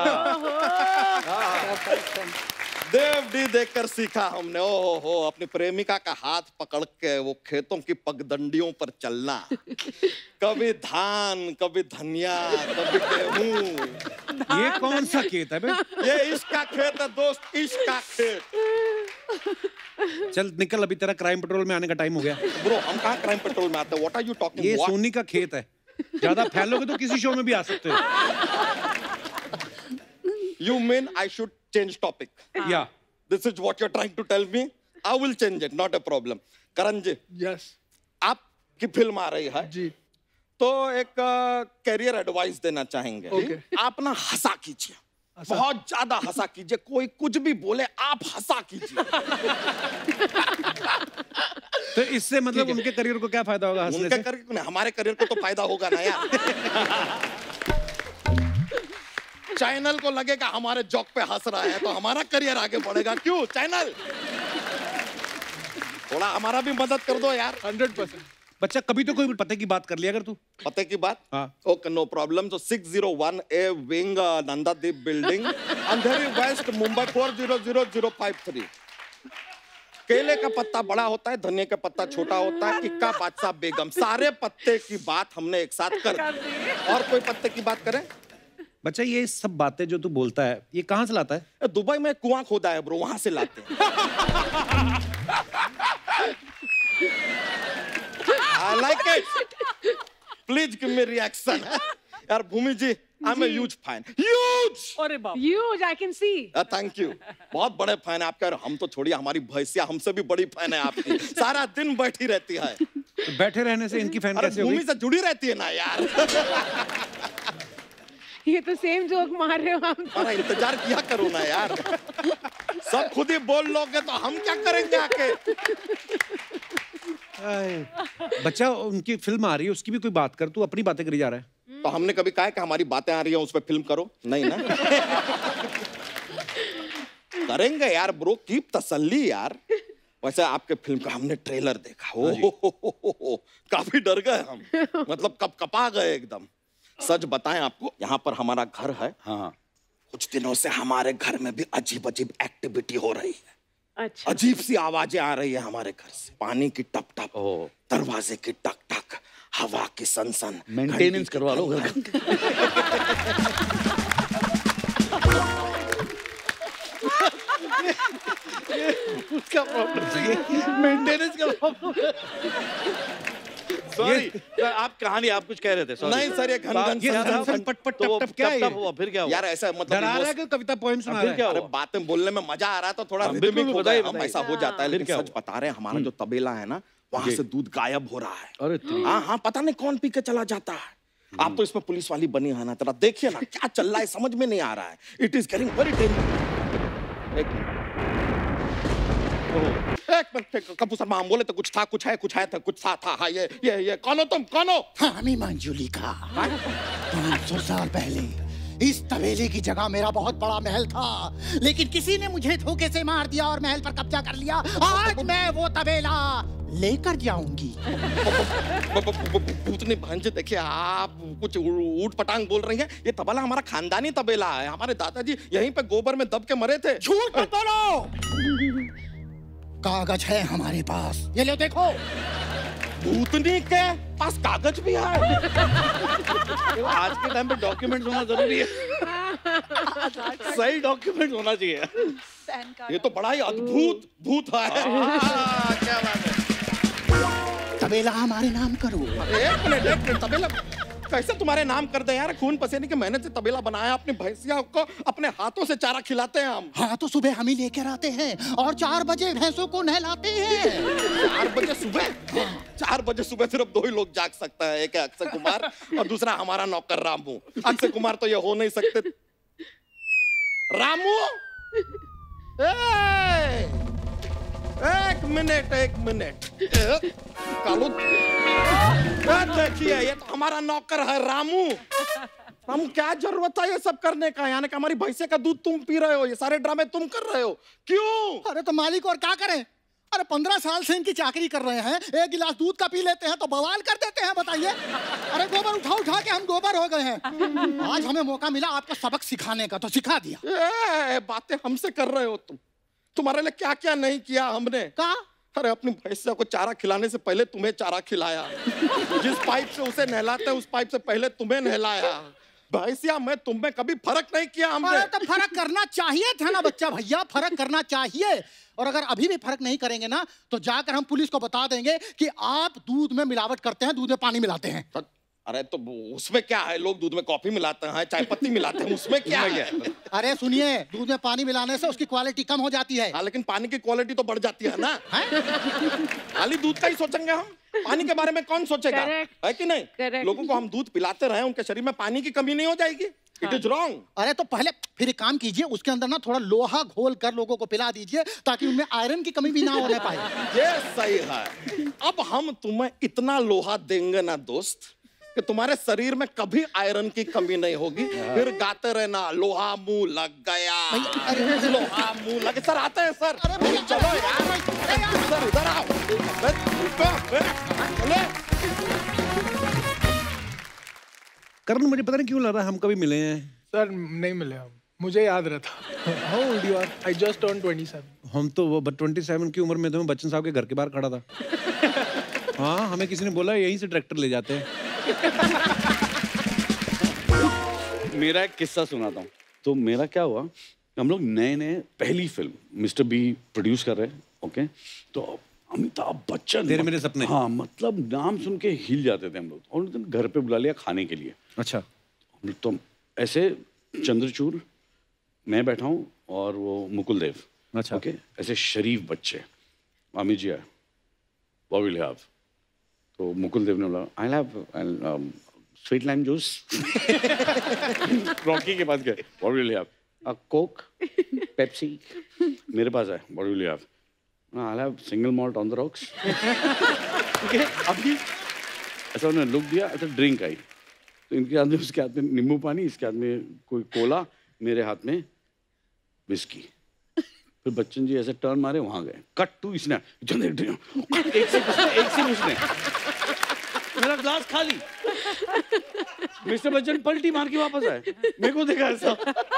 S7: देव डी देखकर सीखा हमने। ओहो हो, अपनी प्रेमिका का हाथ पकड़ के वो खेतों की पगडंडियों पर चलना, कभी धान कभी धनिया कभी गेहूं।
S1: ये कौन सा खेत है बे?
S7: ये इश्क का खेत है दोस्त, इश्क का खेत।
S1: चल निकल, अभी तेरा क्राइम पेट्रोल में आने का टाइम हो गया।
S7: ब्रो हम कहाँ क्राइम पेट्रोल में आते हैं? What are you talking?
S1: ये सोनी का खेत है, ज्यादा फैलोगे तो किसी शो में भी आ सकते हो।
S7: You mean I should change topic?
S1: Yeah.
S7: This is what you're trying to tell me? I will change it, not a problem. Karan ji,
S6: Yes.
S7: आपकी फिल्म आ रही है
S6: जी।
S7: तो एक कैरियर एडवाइस देना चाहेंगे।
S6: Okay.
S7: आप ना हंसा कीजिए, बहुत ज्यादा हंसा कीजिए, कोई कुछ भी बोले आप हंसा कीजिए।
S1: तो इससे मतलब उनके करियर को क्या फायदा होगा हंसने
S7: उनके
S1: से?
S7: करियर को नहीं, हमारे करियर को तो फायदा होगा ना यार। चैनल को लगेगा हमारे जोक पे हंस रहा है तो हमारा करियर आगे बढ़ेगा। क्यों चैनल, थोड़ा हमारा भी मदद कर दो यार।
S6: Hundred percent.
S1: बच्चा कभी तो कोई पते की बात कर लिया अगर तू।
S7: पते की बात?
S1: हाँ।
S7: Okay, no problem. तो six zero one A wing Nandadeep building, Andheri west, Mumbai four zero zero zero five three. केले का पत्ता बड़ा होता है, धनिया का पत्ता छोटा होता है। इक्का बादशाह बेगम, सारे पत्ते की बात हमने एक साथ कर दी। और कोई पत्ते की बात करें?
S1: बच्चा ये सब बातें जो तू बोलता है ये कहाँ से लाता है?
S7: दुबई में कुआं खोदा है ब्रो, वहां से लाते हैं। I like it. Please give me reaction. यार भूमि जी, I'm a huge fan. Huge.
S2: अरे बाप।
S3: Huge, I can see.
S7: Thank you, बहुत बड़े फैन है आपके। और हम तो छोड़िए, हमारी भैंसिया हमसे भी बड़ी फैन है आपकी, सारा दिन बैठी रहती है।
S1: तो बैठे रहने से इनकी फैन
S7: अरे
S1: कैसे हो गई?
S7: भूमि से जुड़ी रहती है ना यार।
S3: ये तो सेम जोक मार रहे हो हम।
S7: अरे इंतजार किया करो ना यार, सब खुद ही बोल लोगे तो हम क्या करेंगे आके।
S1: बच्चा उनकी फिल्म आ रही है, उसकी भी कोई बात कर, तू अपनी बातें करी जा रहा है।
S7: तो हमने कभी कहा है कि हमारी बातें आ रही हैं उस पर फिल्म करो? नहीं ना। करेंगे यार ब्रो, कीप तसल्ली यार। वैसे आपके फिल्म का हमने ट्रेलर देखा, ओ हो हो हो हो, काफी डर गए हम, मतलब कप कपा गए एकदम। सच बताएं आपको, यहाँ पर हमारा घर है।
S4: हाँ।
S7: कुछ दिनों से हमारे घर में भी अजीब अजीब एक्टिविटी हो रही है।
S3: अच्छा।
S7: अजीब सी आवाजें आ रही है हमारे घर से, पानी की टप टप, दरवाजे की टक टक, हवा की सनसन।
S4: मेंटेनेंस करवा लो घर का। उसका प्रॉब्लम, मेंटेनेंस का प्रॉब्लम। सॉरी आप कहानी आप कुछ कह रहे थे।
S7: नहीं सर, ये घन घन
S1: ये सनसन पट पट टप टप क्या है ये?
S4: फिर क्या हुआ?
S7: यार ऐसा मतलब
S1: डरा रहा है कि कविता पोएम सुना रहा है?
S7: अरे बातें बोलने में मजा आ रहा था, थोड़ा रिदमिक हो गया, हम ऐसा हो जाता है। लेकिन सच बता रहे हैं, हमारा जो तबेला है ना, वहां से दूध गायब हो रहा है।
S4: अरे
S7: हाँ हाँ, पता नहीं कौन पी के चला जाता है। आप तो इसमें पुलिस वाली बनी है ना, जरा देखिए ना क्या चल रहा है, समझ में नहीं आ रहा है। It is getting very dangerous. एक मिनट, कपूर शर्मा, हम बोले तो कुछ था, कुछ है, कुछ है था, कुछ था था। हाँ, ये ये ये कौन हो तुम, कौन हो?
S8: हामी मंजुलिका। पाँच सौ साल पहले इस तबेले की जगह मेरा बहुत बड़ा महल था, लेकिन किसी ने मुझे धोखे से मार दिया और महल पर कब्जा कर लिया। आज मैं वो तबेला लेकर जाऊंगी।
S7: भूतनी भांजे, देखिए आप कुछ ऊट पटांग बोल रही हैं। ये तबला हमारा खानदानी तबेला है, हमारे दादाजी यहीं पे गोबर में दब के मरे थे।
S8: झूठ मत बोलो, कागज है हमारे पास, ये लो देखो।
S7: भूतनी के पास कागज भी है?
S4: आज के टाइम पे डॉक्यूमेंट होना जरूरी है। सही डॉक्यूमेंट होना चाहिए।
S7: ये तो बड़ा ही अद्भुत भूत है। क्या बात है।
S8: तबेला हमारे नाम करो।
S7: एक मिनट एक मिनट, तबेला कैसे तुम्हारे नाम कर दे यार? खून पसीने की मेहनत से तबेला बनाया, अपनी भैंसिया को अपने हाथों से चारा खिलाते हैं हम।
S8: हाँ तो सुबह हम ही लेकर आते हैं और चार बजे भैंसों को नहलाते हैं।
S7: चार बजे सुबह? चार बजे सुबह सिर्फ दो ही लोग जाग सकते हैं, एक है अक्षय कुमार और दूसरा हमारा नौकर रामू। अक्षय कुमार तो ये हो नहीं सकते। रामू, एक मिनट एक मिनट, कालू देखिए, ये तो हमारा नौकर है रामू। रामू, क्या जरूरत था ये सब करने का? यानी कि हमारी भैंसे का दूध तुम पी रहे हो, ये सारे ड्रामे तुम कर रहे हो, क्यों?
S8: अरे तो मालिक और क्या करें? अरे पंद्रह साल से इनकी चाकरी कर रहे हैं, एक गिलास दूध का पी लेते हैं तो बवाल कर देते हैं, बताइए। अरे गोबर उठा उठा के हम गोबर हो गए हैं। आज हमें मौका मिला आपको सबक सिखाने का, तो सिखा दिया।
S7: ए, बातें हमसे कर रहे हो तुम? तुम्हारे लिए क्या क्या नहीं किया हमने?
S8: क्या?
S7: अरे अपनी भैंसिया को चारा खिलाने से पहले तुम्हें चारा खिलाया, जिस पाइप से उसे नहलाते हैं उस पाइप से पहले तुम्हें नहलाया। भैंसिया में तुम में कभी फर्क नहीं किया हमने।
S8: अरे तो फर्क करना चाहिए था ना बच्चा भैया, फर्क करना चाहिए। और अगर अभी भी फर्क नहीं करेंगे ना तो जाकर हम पुलिस को बता देंगे कि आप दूध में मिलावट करते हैं, दूध में पानी मिलाते हैं।
S7: अरे तो उसमें क्या है, लोग दूध में कॉफी मिलाते हैं, चाय पत्ती मिलाते हैं, उसमें क्या है?
S8: अरे सुनिए, दूध में पानी मिलाने से उसकी क्वालिटी कम हो जाती है।
S7: हाँ, लेकिन पानी की क्वालिटी तो बढ़ जाती है ना। खाली दूध का ही सोचेंगे हम, पानी के बारे में कौन सोचेगा? है कि नहीं? Correct. लोगों को हम दूध पिलाते रहे, उनके शरीर में पानी की कमी नहीं हो जाएगी। It is wrong.
S8: अरे तो पहले फिर एक काम कीजिए, उसके अंदर ना थोड़ा लोहा घोल कर लोगों को पिला दीजिए ताकि उनमें आयरन की कमी भी ना होने पाए।
S7: ये सही है। अब हम तुम्हें इतना लोहा देंगे ना दोस्त कि तुम्हारे शरीर में कभी आयरन की कमी नहीं होगी। फिर गाते रहना, लोहा मुंह लग गया, लोहा मुंह लग। सर आते हैं सर। चलो यार, सर इधर आओ।
S1: करण मुझे पता नहीं क्यों लग रहा है हम कभी मिले हैं।
S6: सर नहीं मिले हम, मुझे याद रहता। How old you are? I just turn twenty-seven।
S1: हम तो वो twenty-seven की उम्र में तो मैं बच्चन साहब के घर के बाहर खड़ा था। हाँ, हमें किसी ने बोला यहीं से ट्रैक्टर ले जाते हैं।
S4: मेरा एक किस्सा सुनाता हूँ। तो मेरा क्या हुआ, हम लोग नए नए पहली फिल्म मिस्टर बी प्रोड्यूस कर रहे हैं, ओके। तो अमिताभ बच्चन,
S1: तेरे मेरे सपने,
S4: हाँ, मतलब नाम सुन के हिल जाते थे हम लोग। और उन घर पे बुला लिया खाने के लिए।
S1: अच्छा।
S4: तो ऐसे चंद्रचूड़, मैं बैठा हूँ और वो मुकुल देव,
S1: अच्छा,
S4: ओके, ऐसे शरीफ बच्चे। अमित जी आए, व्हाट विल यू हैव? तो मुकुल देव ने बोला I have sweet lime juice. Rocky के पास गए, what will you have? A Coke, Pepsi. मेरे पास है, what will you have? I have single malt on the rocks. ठीक है, अभी ऐसा उन्होंने लुक दिया। अच्छा, ड्रिंक आई तो इनके हाथ में, उसके हाथ में नींबू पानी, इसके हाथ में कोई कोला, मेरे हाथ में विस्की। फिर बच्चन जी ऐसे टर्न मारे, वहां गए, कट टू, इसने एक से उसने एक से उसने मेरा ग्लास खाली। मिस्टर बच्चन पलटी मार के वापस आए, मेरे को देखा ऐसा।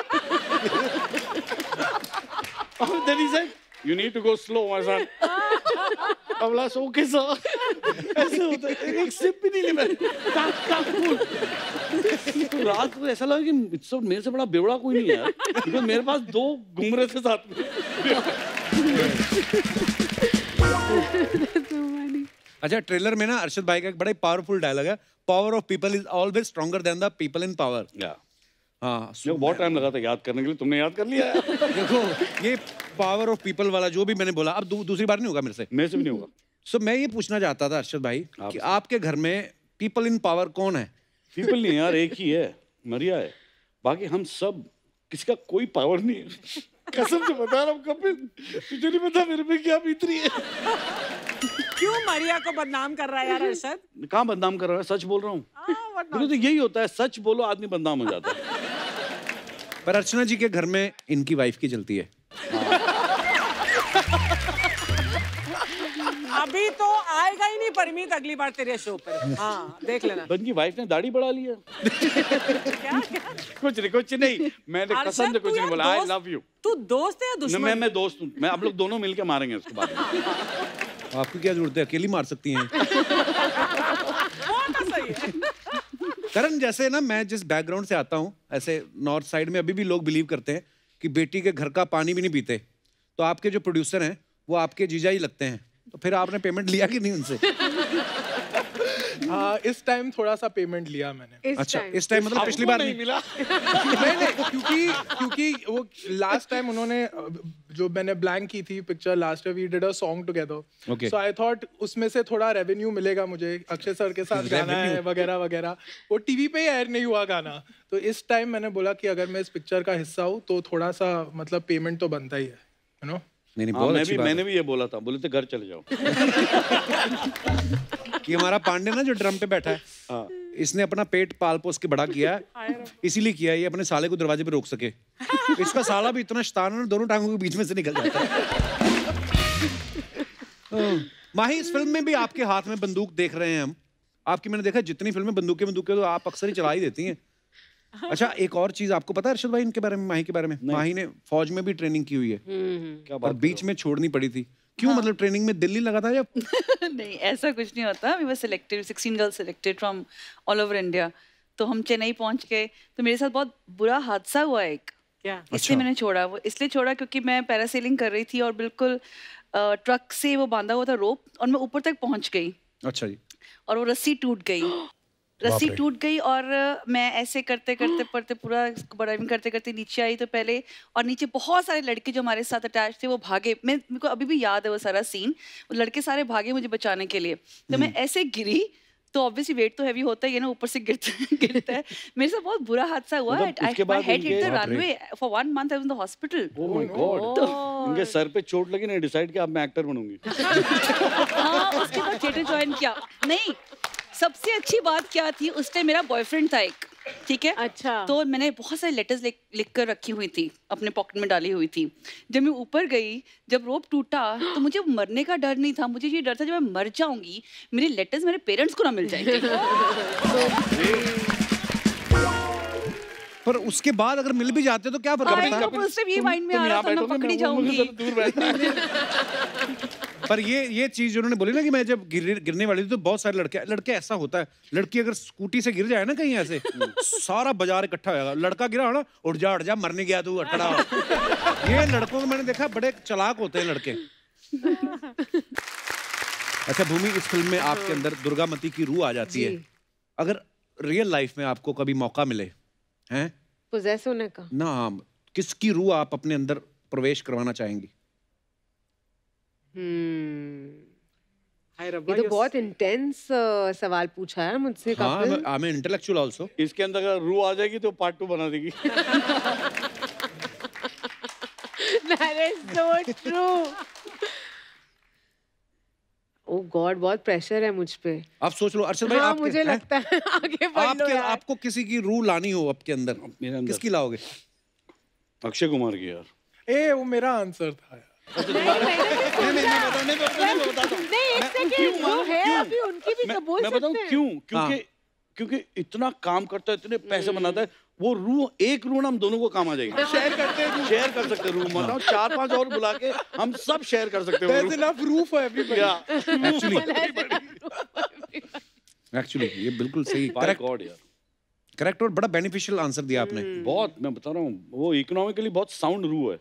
S4: और then he said, you need to go slow, my son. अब लास्ट ओके सर, ऐसे होता है। एक सिप भी नहीं ली मैंने, टाक टाक कूल। तो रात को ऐसा लगा कि इट्स मेरे से बड़ा बेवड़ा कोई नहीं है यार, क्योंकि मेरे पास दो घूम रहे थे साथ में।
S1: अच्छा, ट्रेलर में ना अरशद भाई का एक बड़ा पावरफुल डायलॉग है, power of people is always stronger than the people in power.
S4: या
S1: हाँ,
S4: so बहुत टाइम लगा था याद करने के लिए, तुमने याद कर लिया।
S1: देखो, ये पावर ऑफ पीपल वाला जो भी मैंने बोला, अब दू, दूसरी बार नहीं होगा मेरे से।
S4: मेरे से भी नहीं होगा।
S1: सो so, मैं ये पूछना चाहता था अरशद भाई कि आपके घर में पीपल इन पावर कौन है?
S4: पीपल नहीं यार, एक ही है, मरिया है। बाकी हम सब, किसी का कोई पावर नहीं है। कसम से बता रहा हूँ कपिल, तुझे नहीं पता मेरे पे क्या बीत रही है।
S2: क्यों मरिया को बदनाम कर रहा है यार अरशद?
S4: कहाँ बदनाम कर रहा है, सच बोल रहा हूँ। तो यही होता है, सच बोलो आदमी बदनाम हो जाता है।
S1: पर अर्चना जी के घर में इनकी वाइफ की चलती है।
S2: अभी तो आएगा ही नहीं परमीत अगली बार तेरे शो पर। हाँ, देख लेना।
S4: उनकी वाइफ ने दाढ़ी बढ़ा लिया।
S2: क्या क्या?
S4: कुछ नहीं, कुछ नहीं, मैंने कसम से कुछ नहीं बोला। I love you.
S2: तू दोस्त है या दुश्मन?
S4: मैं मैं दोस्त हूँ। मैं आप लोग दोनों मिलके मारेंगे उसके बाद।
S1: आपकी क्या जरूरत है, अकेली मार सकती हैं।
S2: सही है।
S1: करण, जैसे ना मैं जिस बैकग्राउंड से आता हूँ, ऐसे नॉर्थ साइड में अभी भी लोग बिलीव करते हैं कि बेटी के घर का पानी भी नहीं पीते। तो आपके जो प्रोड्यूसर हैं वो आपके जीजा ही लगते हैं, तो फिर आपने पेमेंट लिया कि नहीं उनसे?
S6: हाँ, इस टाइम थोड़ा सा पेमेंट लिया मैंने।
S3: इस
S1: अच्छा,
S3: time.
S1: इस टाइम मतलब पिछली बार
S4: नहीं
S1: नहीं
S4: मिला।
S6: नहीं नहीं, क्योंकि क्योंकि वो लास्ट टाइम उन्होंने जो मैंने ब्लैंक की थी picture, last we did a song together, so I thought उसमें से थोड़ा रेवेन्यू मिलेगा मुझे, अक्षय सर के साथ गाना है वगैरह वगैरह। वो टीवी पे ही एयर नहीं हुआ गाना, तो इस टाइम मैंने बोला कि अगर मैं इस पिक्चर का हिस्सा हूँ तो थोड़ा सा मतलब पेमेंट तो बनता ही है, यू नो।
S1: नहीं नहीं,
S4: हाँ,
S1: बहुत
S4: मैं
S1: अच्छी
S4: भी
S1: बात
S4: मैंने
S1: है।
S4: भी ये बोला था, बोले थे घर चले जाओ।
S1: कि हमारा पांडे ना जो ड्रम पे बैठा है,
S4: हाँ,
S1: इसने अपना पेट पाल पोस के बड़ा किया है, इसीलिए किया है ये अपने साले को दरवाजे पे रोक सके। इसका साला भी इतना शैतान है, दोनों टांगों के बीच में से निकल जाता है। माही, इस फिल्म में भी आपके हाथ में बंदूक देख रहे हैं हम। आपकी मैंने देखा जितनी फिल्में बंदूकें बंदूकें तो आप अक्सर ही चला ही देती हैं। अच्छा, एक और चीज आपको पता है अरशद भाई इनके बारे में, माही के बारे में? माही ने फौज में भी ट्रेनिंग की हुई है।
S4: क्या
S1: और
S4: बात
S1: बीच में छोड़नी पड़ी थी। क्यों? मतलब ट्रेनिंग में दिल्ली लगा था या?
S5: नहीं, ऐसा कुछ नहीं होता। We were selected, sixteen girls selected from all over India. तो हम चेन्नई पहुंच गए, तो मेरे साथ बहुत बुरा हादसा हुआ एक।
S2: क्या?
S5: इसलिए मैंने छोड़ा। वो इसलिए छोड़ा क्योंकि मैं पैरासेलिंग कर रही थी और बिल्कुल ट्रक से वो बांधा हुआ था रोप, और मैं ऊपर तक पहुंच गई।
S1: अच्छा जी।
S5: और वो रस्सी टूट गई। रस्सी टूट गई और मैं ऐसे करते करते पढ़ते पूरा ड्राइविंग करते करते नीचे आई। तो पहले और नीचे बहुत सारे लड़के जो हमारे साथ अटैच थे वो भागे। मैं मेरे को अभी भी याद है वो सारा सीन। वो लड़के सारे भागे मुझे बचाने के लिए। तो मैं ऐसे गिरी, तो ऑब्वियसली वेट तो हैवी होता ही है ना, ऊपर से गिरता गिरता है। मेरे साथ बहुत बुरा हादसा हुआ। My head hit the runway for one month. I was in the hospital.
S4: Oh my God. इनके सर पे चोट लगी ना, डिसाइड किया अब मैं एक्टर बनूंगी।
S5: हाँ, उसके बाद थिएटर ज्वाइन किया। नहीं, सबसे अच्छी बात क्या थी, उस टाइम मेरा बॉयफ्रेंड था एक, ठीक है? अच्छा। तो मैंने बहुत सारे लेटर्स लिख लिख कर रखी हुई थी, अपने पॉकेट में डाली हुई थी। जब मैं ऊपर गई, जब रोप टूटा, तो मुझे मरने का डर नहीं था, मुझे ये डर था जब मैं मर जाऊंगी मेरे लेटर्स मेरे पेरेंट्स को ना मिल जाएंगे।
S1: पर उसके बाद अगर मिल भी जाते तो क्या फर्क पड़ता है?
S5: कपिल सिर्फ ये माइंड में आ रहा था मैं पकड़ी जाऊंगी।
S4: दूर बैठ।
S1: पर ये ये चीज उन्होंने बोली ना कि मैं जब गिर, गिरने वाली थी तो बहुत सारे लड़के लड़के ऐसा होता है, लड़की अगर स्कूटी से गिर जाए ना कहीं ऐसे सारा बाजार इकट्ठा होगा, लड़का गिरा हो ना उठ जा उठ जा मरने गया तू अटड़ा। ये लड़कों को मैंने देखा बड़े चालाक होते हैं लड़के। अच्छा भूमि, इस फिल्म में आपके अंदर दुर्गामती की रूह आ जाती है। अगर रियल लाइफ में आपको कभी मौका मिले हैं
S3: पोजेस होने का
S1: ना, किसकी रूह आप अपने अंदर प्रवेश करवाना चाहेंगी?
S3: हम्म ये तो बहुत इंटेंस सवाल पूछा है मुझसे कपिल।
S1: हाँ, मैं इंटेलेक्चुअल आल्सो।
S4: इसके अंदर अगर रूह आ जाएगी तो पार्ट टू बना देगी।
S3: That is so true. Oh God, बहुत प्रेशर है मुझ पे।
S1: आप सोच लो अरशद भाई।
S3: हाँ,
S1: आपके,
S3: मुझे लगता है आगे बढ़ लो
S1: आपके,
S3: यार।
S1: आपको किसी की रूह लानी हो आपके अंदर,
S4: मेरे अंदर
S1: किसकी लाओगे?
S4: अक्षय कुमार की यार।
S6: ए वो मेरा आंसर था यार।
S4: मैं बताऊं क्यों? क्योंकि क्योंकि इतना काम करता है, इतने पैसे बनाता है, वो रूह, एक रूह ना हम दोनों को काम आ जाएगी।
S6: शेयर करते हैं,
S4: शेयर कर सकते हैं रूह, मतलब चार पांच और बुला के हम सब शेयर कर सकते हैं।
S6: There's enough room for everybody.
S1: Actually ये बिल्कुल सही,
S4: करेक्ट यार,
S1: करेक्ट और बड़ा बेनिफिशियल आंसर दिया आपने।
S4: बहुत, मैं बता रहा हूँ वो इकोनॉमिकली बहुत साउंड रूह है।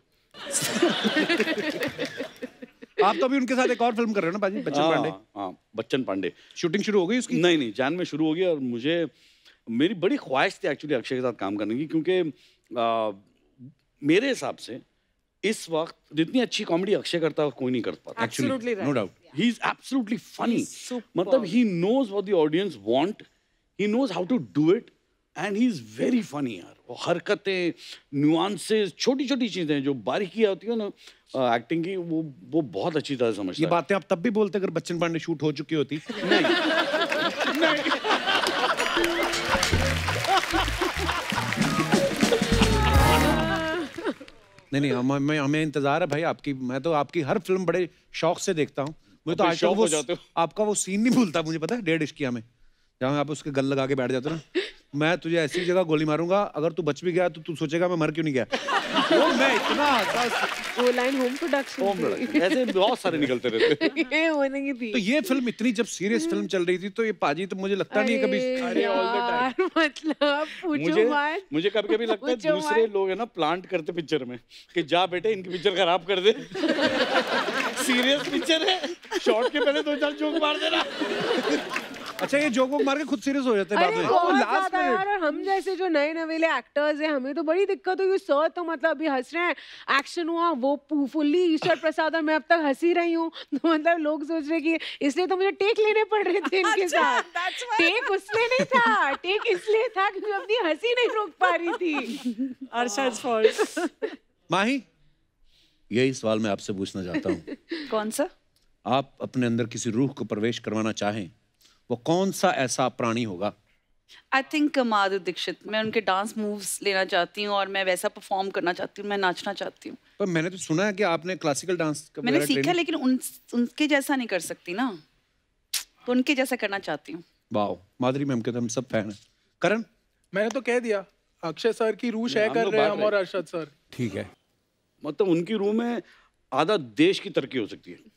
S1: आप तो अभी उनके साथ एक और फिल्म कर रहे हो ना बाजी, बच्चन पांडे।
S4: हाँ, बच्चन पांडे।
S1: शूटिंग शुरू हो गई उसकी?
S4: नहीं नहीं, जान में शुरू हो गई। और मुझे मेरी बड़ी ख्वाहिश थी एक्चुअली अक्षय के साथ काम करने की, क्योंकि आ, मेरे हिसाब से इस वक्त जितनी अच्छी कॉमेडी अक्षय करता है कोई नहीं कर पाता।
S1: Actually no doubt,
S4: he is absolutely funny. मतलब he knows what the audience want, he knows how to do it and he is very funny यार। वो हरकतें, न्यूआंसेस, छोटी छोटी चीजें जो बारीकियां होती है ना एक्टिंग की, वो वो बहुत अच्छी तरह समझता है।
S1: ये बातें आप तब भी बोलते अगर बच्चन पांडे शूट हो चुकी होती?
S4: नहीं नहीं
S1: नहीं नहीं हम, हमें हमें इंतजार है भाई आपकी। मैं तो आपकी हर फिल्म बड़े शौक से देखता हूँ। मुझे तो आज तक वो आपका वो सीन नहीं भूलता, मुझे पता है डेढ़ इश्किया में जहाँ आप उसके गल लगा के बैठ जाते हो ना, मैं तुझे ऐसी जगह गोली मारूंगा अगर तू बच भी गया तो तू सोचेगा मैं मर क्यों नहीं गया। तो मैं इतना
S3: वो line home production
S4: home production ऐसे बहुत सारे निकलते रहते।
S3: ये होने की थी।
S1: तो ये फिल्म इतनी जब सीरियस फिल्म चल रही थी तो ये पाजी तो मुझे लगता नहीं है कभी।
S3: अरे ऑल द टाइम मतलब पूछो
S4: मुझे
S3: मत।
S4: मुझे कभी कभी लगता है दूसरे लोग है ना प्लांट करते पिक्चर में कि जा बेटे इनकी पिक्चर खराब कर दे। सीरियस पिक्चर है, शॉर्ट के पहले दो चार जोक मार देना।
S1: अच्छा ये जोक वोक मार के खुद सीरियस हो जाते हैं बाद में।
S3: बहुत ज्यादा यार, और हम जैसे जो नए नवेले एक्टर्स हैं हमें तो बड़ी दिक्कत हुई। सर तो मतलब अभी हंस रहे हैं, एक्शन हुआ वो फुल्ली ईश्वर प्रसाद और मैं अब तक हंसी रही हूँ। तो मतलब लोग सोच रहे कि इसलिए तो मुझे टेक लेने पड़ रहे थे इनके साथ। टेक उसलिए नहीं था, टेक इसलिए था क्योंकि अपनी हंसी नहीं रोक पा रही थी।
S2: अरशद फॉल्ट।
S1: माही, यही सवाल मैं आपसे पूछना चाहता हूँ।
S5: कौन सा?
S1: आप अपने अंदर किसी रूह को प्रवेश करवाना चाहें, वो कौन सा ऐसा प्राणी होगा?
S5: I think Madhuri Dixit. मैं उनके डांस मूव्स लेना चाहती हूँ और मैं वैसा परफॉर्म करना चाहती हूँ, मैं नाचना चाहती हूँ।
S1: पर मैंने तो सुना है कि आपने क्लासिकल डांस का
S5: मैंने सीखा, लेकिन उन, उनके जैसा नहीं कर सकती ना, तो उनके जैसा करना चाहती हूँ।
S1: वाह, माधुरी मैम के तो हम सब फैन हैं। करण?
S6: मैंने तो कह दिया, अक्षय सर की रूह शेयर कर रहे हैं हम और अरशद सर।
S1: ठीक है,
S4: मतलब उनकी रूह में आधा देश की तरक्की हो सकती है।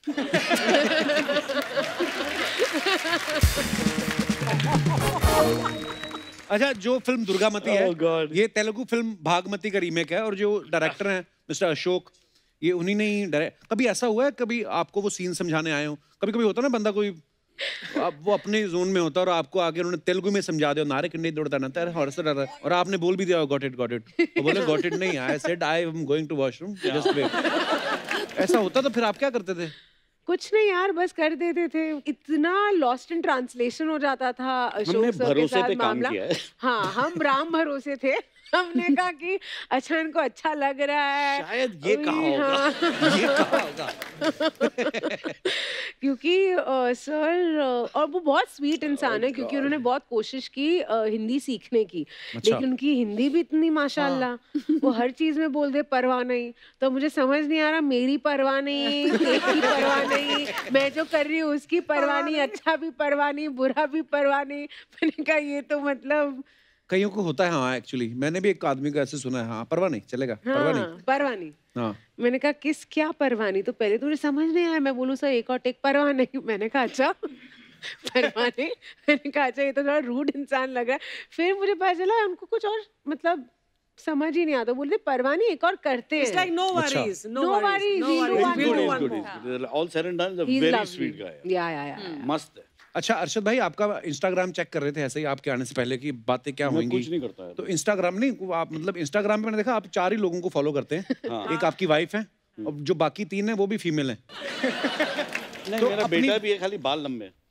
S1: अच्छा, जो फिल्म दुर्गामती है
S4: oh
S1: ये तेलुगु फिल्म भागमती का रीमेक है और जो डायरेक्टर हैं मिस्टर अशोक, ये उन्हीं ने ही डायरेक्ट। कभी ऐसा हुआ है कभी आपको वो सीन समझाने आए हो? कभी कभी होता ना बंदा कोई आप वो अपने जोन में होता है और आपको आगे उन्होंने तेलुगु में समझा दिया, नारे कंडे दौड़ता ना तेरे हॉर्स डर, और आपने बोल भी दिया गॉट इट गॉट इट, तो बोले गॉट इट नहीं, I said I am going to washroom just wait. ऐसा होता तो फिर आप क्या करते थे?
S3: कुछ नहीं यार, बस कर देते थे। इतना लॉस्ट इन ट्रांसलेशन हो जाता था अशोक सर के साथ मामला। हाँ, हम राम भरोसे थे। हमने कहा कि अच्छा इनको अच्छा लग रहा है,
S4: शायद ये कहा होगा,
S3: हाँ।
S4: ये कहा होगा।
S3: क्योंकि आ, सर और वो बहुत स्वीट इंसान है, क्योंकि उन्होंने बहुत कोशिश की आ, हिंदी सीखने की। अच्छा। लेकिन उनकी हिंदी भी इतनी माशाल्लाह, हाँ। वो हर चीज में बोल दे परवाह नहीं। तो मुझे समझ नहीं आ रहा, मेरी परवाह नहीं, तेरी परवाह नहीं, मैं जो कर रही हूँ उसकी परवाह नहीं, अच्छा भी परवाह नहीं, बुरा भी परवाह नहीं। मैंने कहा ये तो मतलब
S1: कईयों को होता है हाँ एक्चुअली मैंने भी एक आदमी को ऐसे सुना है हाँ परवाह नहीं चलेगा
S3: हाँ,
S1: परवाह नहीं
S3: परवाह नहीं
S1: हाँ
S3: मैंने कहा किस क्या परवाह नहीं तो पहले तो मुझे समझ नहीं आया मैं बोलूँ सर एक और टेक परवाह नहीं मैंने कहा अच्छा परवाह नहीं मैंने कहा अच्छा ये तो थोड़ा रूड इंसान लग रहा है फिर मुझे पता चला उनको कुछ और मतलब समझ ही नहीं आता बोलते परवाह नहीं एक और करते हैं
S2: It's like no worries, no
S3: No
S2: worries,
S3: worries,
S2: no
S3: he'll do
S2: worries.
S3: one
S2: We'll do
S3: more.
S2: one
S4: Good,
S2: more.
S4: he's good. All said and done, he's a
S3: He's
S4: very
S3: lovely.
S4: sweet guy.
S3: या या या
S4: मस्त है।
S1: अच्छा अर्शद भाई आपका Instagram check कर रहे थे ऐसे ही आपके आने से पहले की बातें क्या
S4: मैं
S1: होंगी
S4: कुछ नहीं करता है
S1: तो इंस्टाग्राम नहीं वो आप मतलब इंस्टाग्राम पे मैंने देखा आप चार ही लोगों को फॉलो करते हैं एक आपकी वाइफ है और जो बाकी तीन है वो भी फीमेल है
S4: नहीं
S1: तो
S4: मेरा
S1: अपनी-
S4: बेटा भी है खाली बाल लंबे हैं।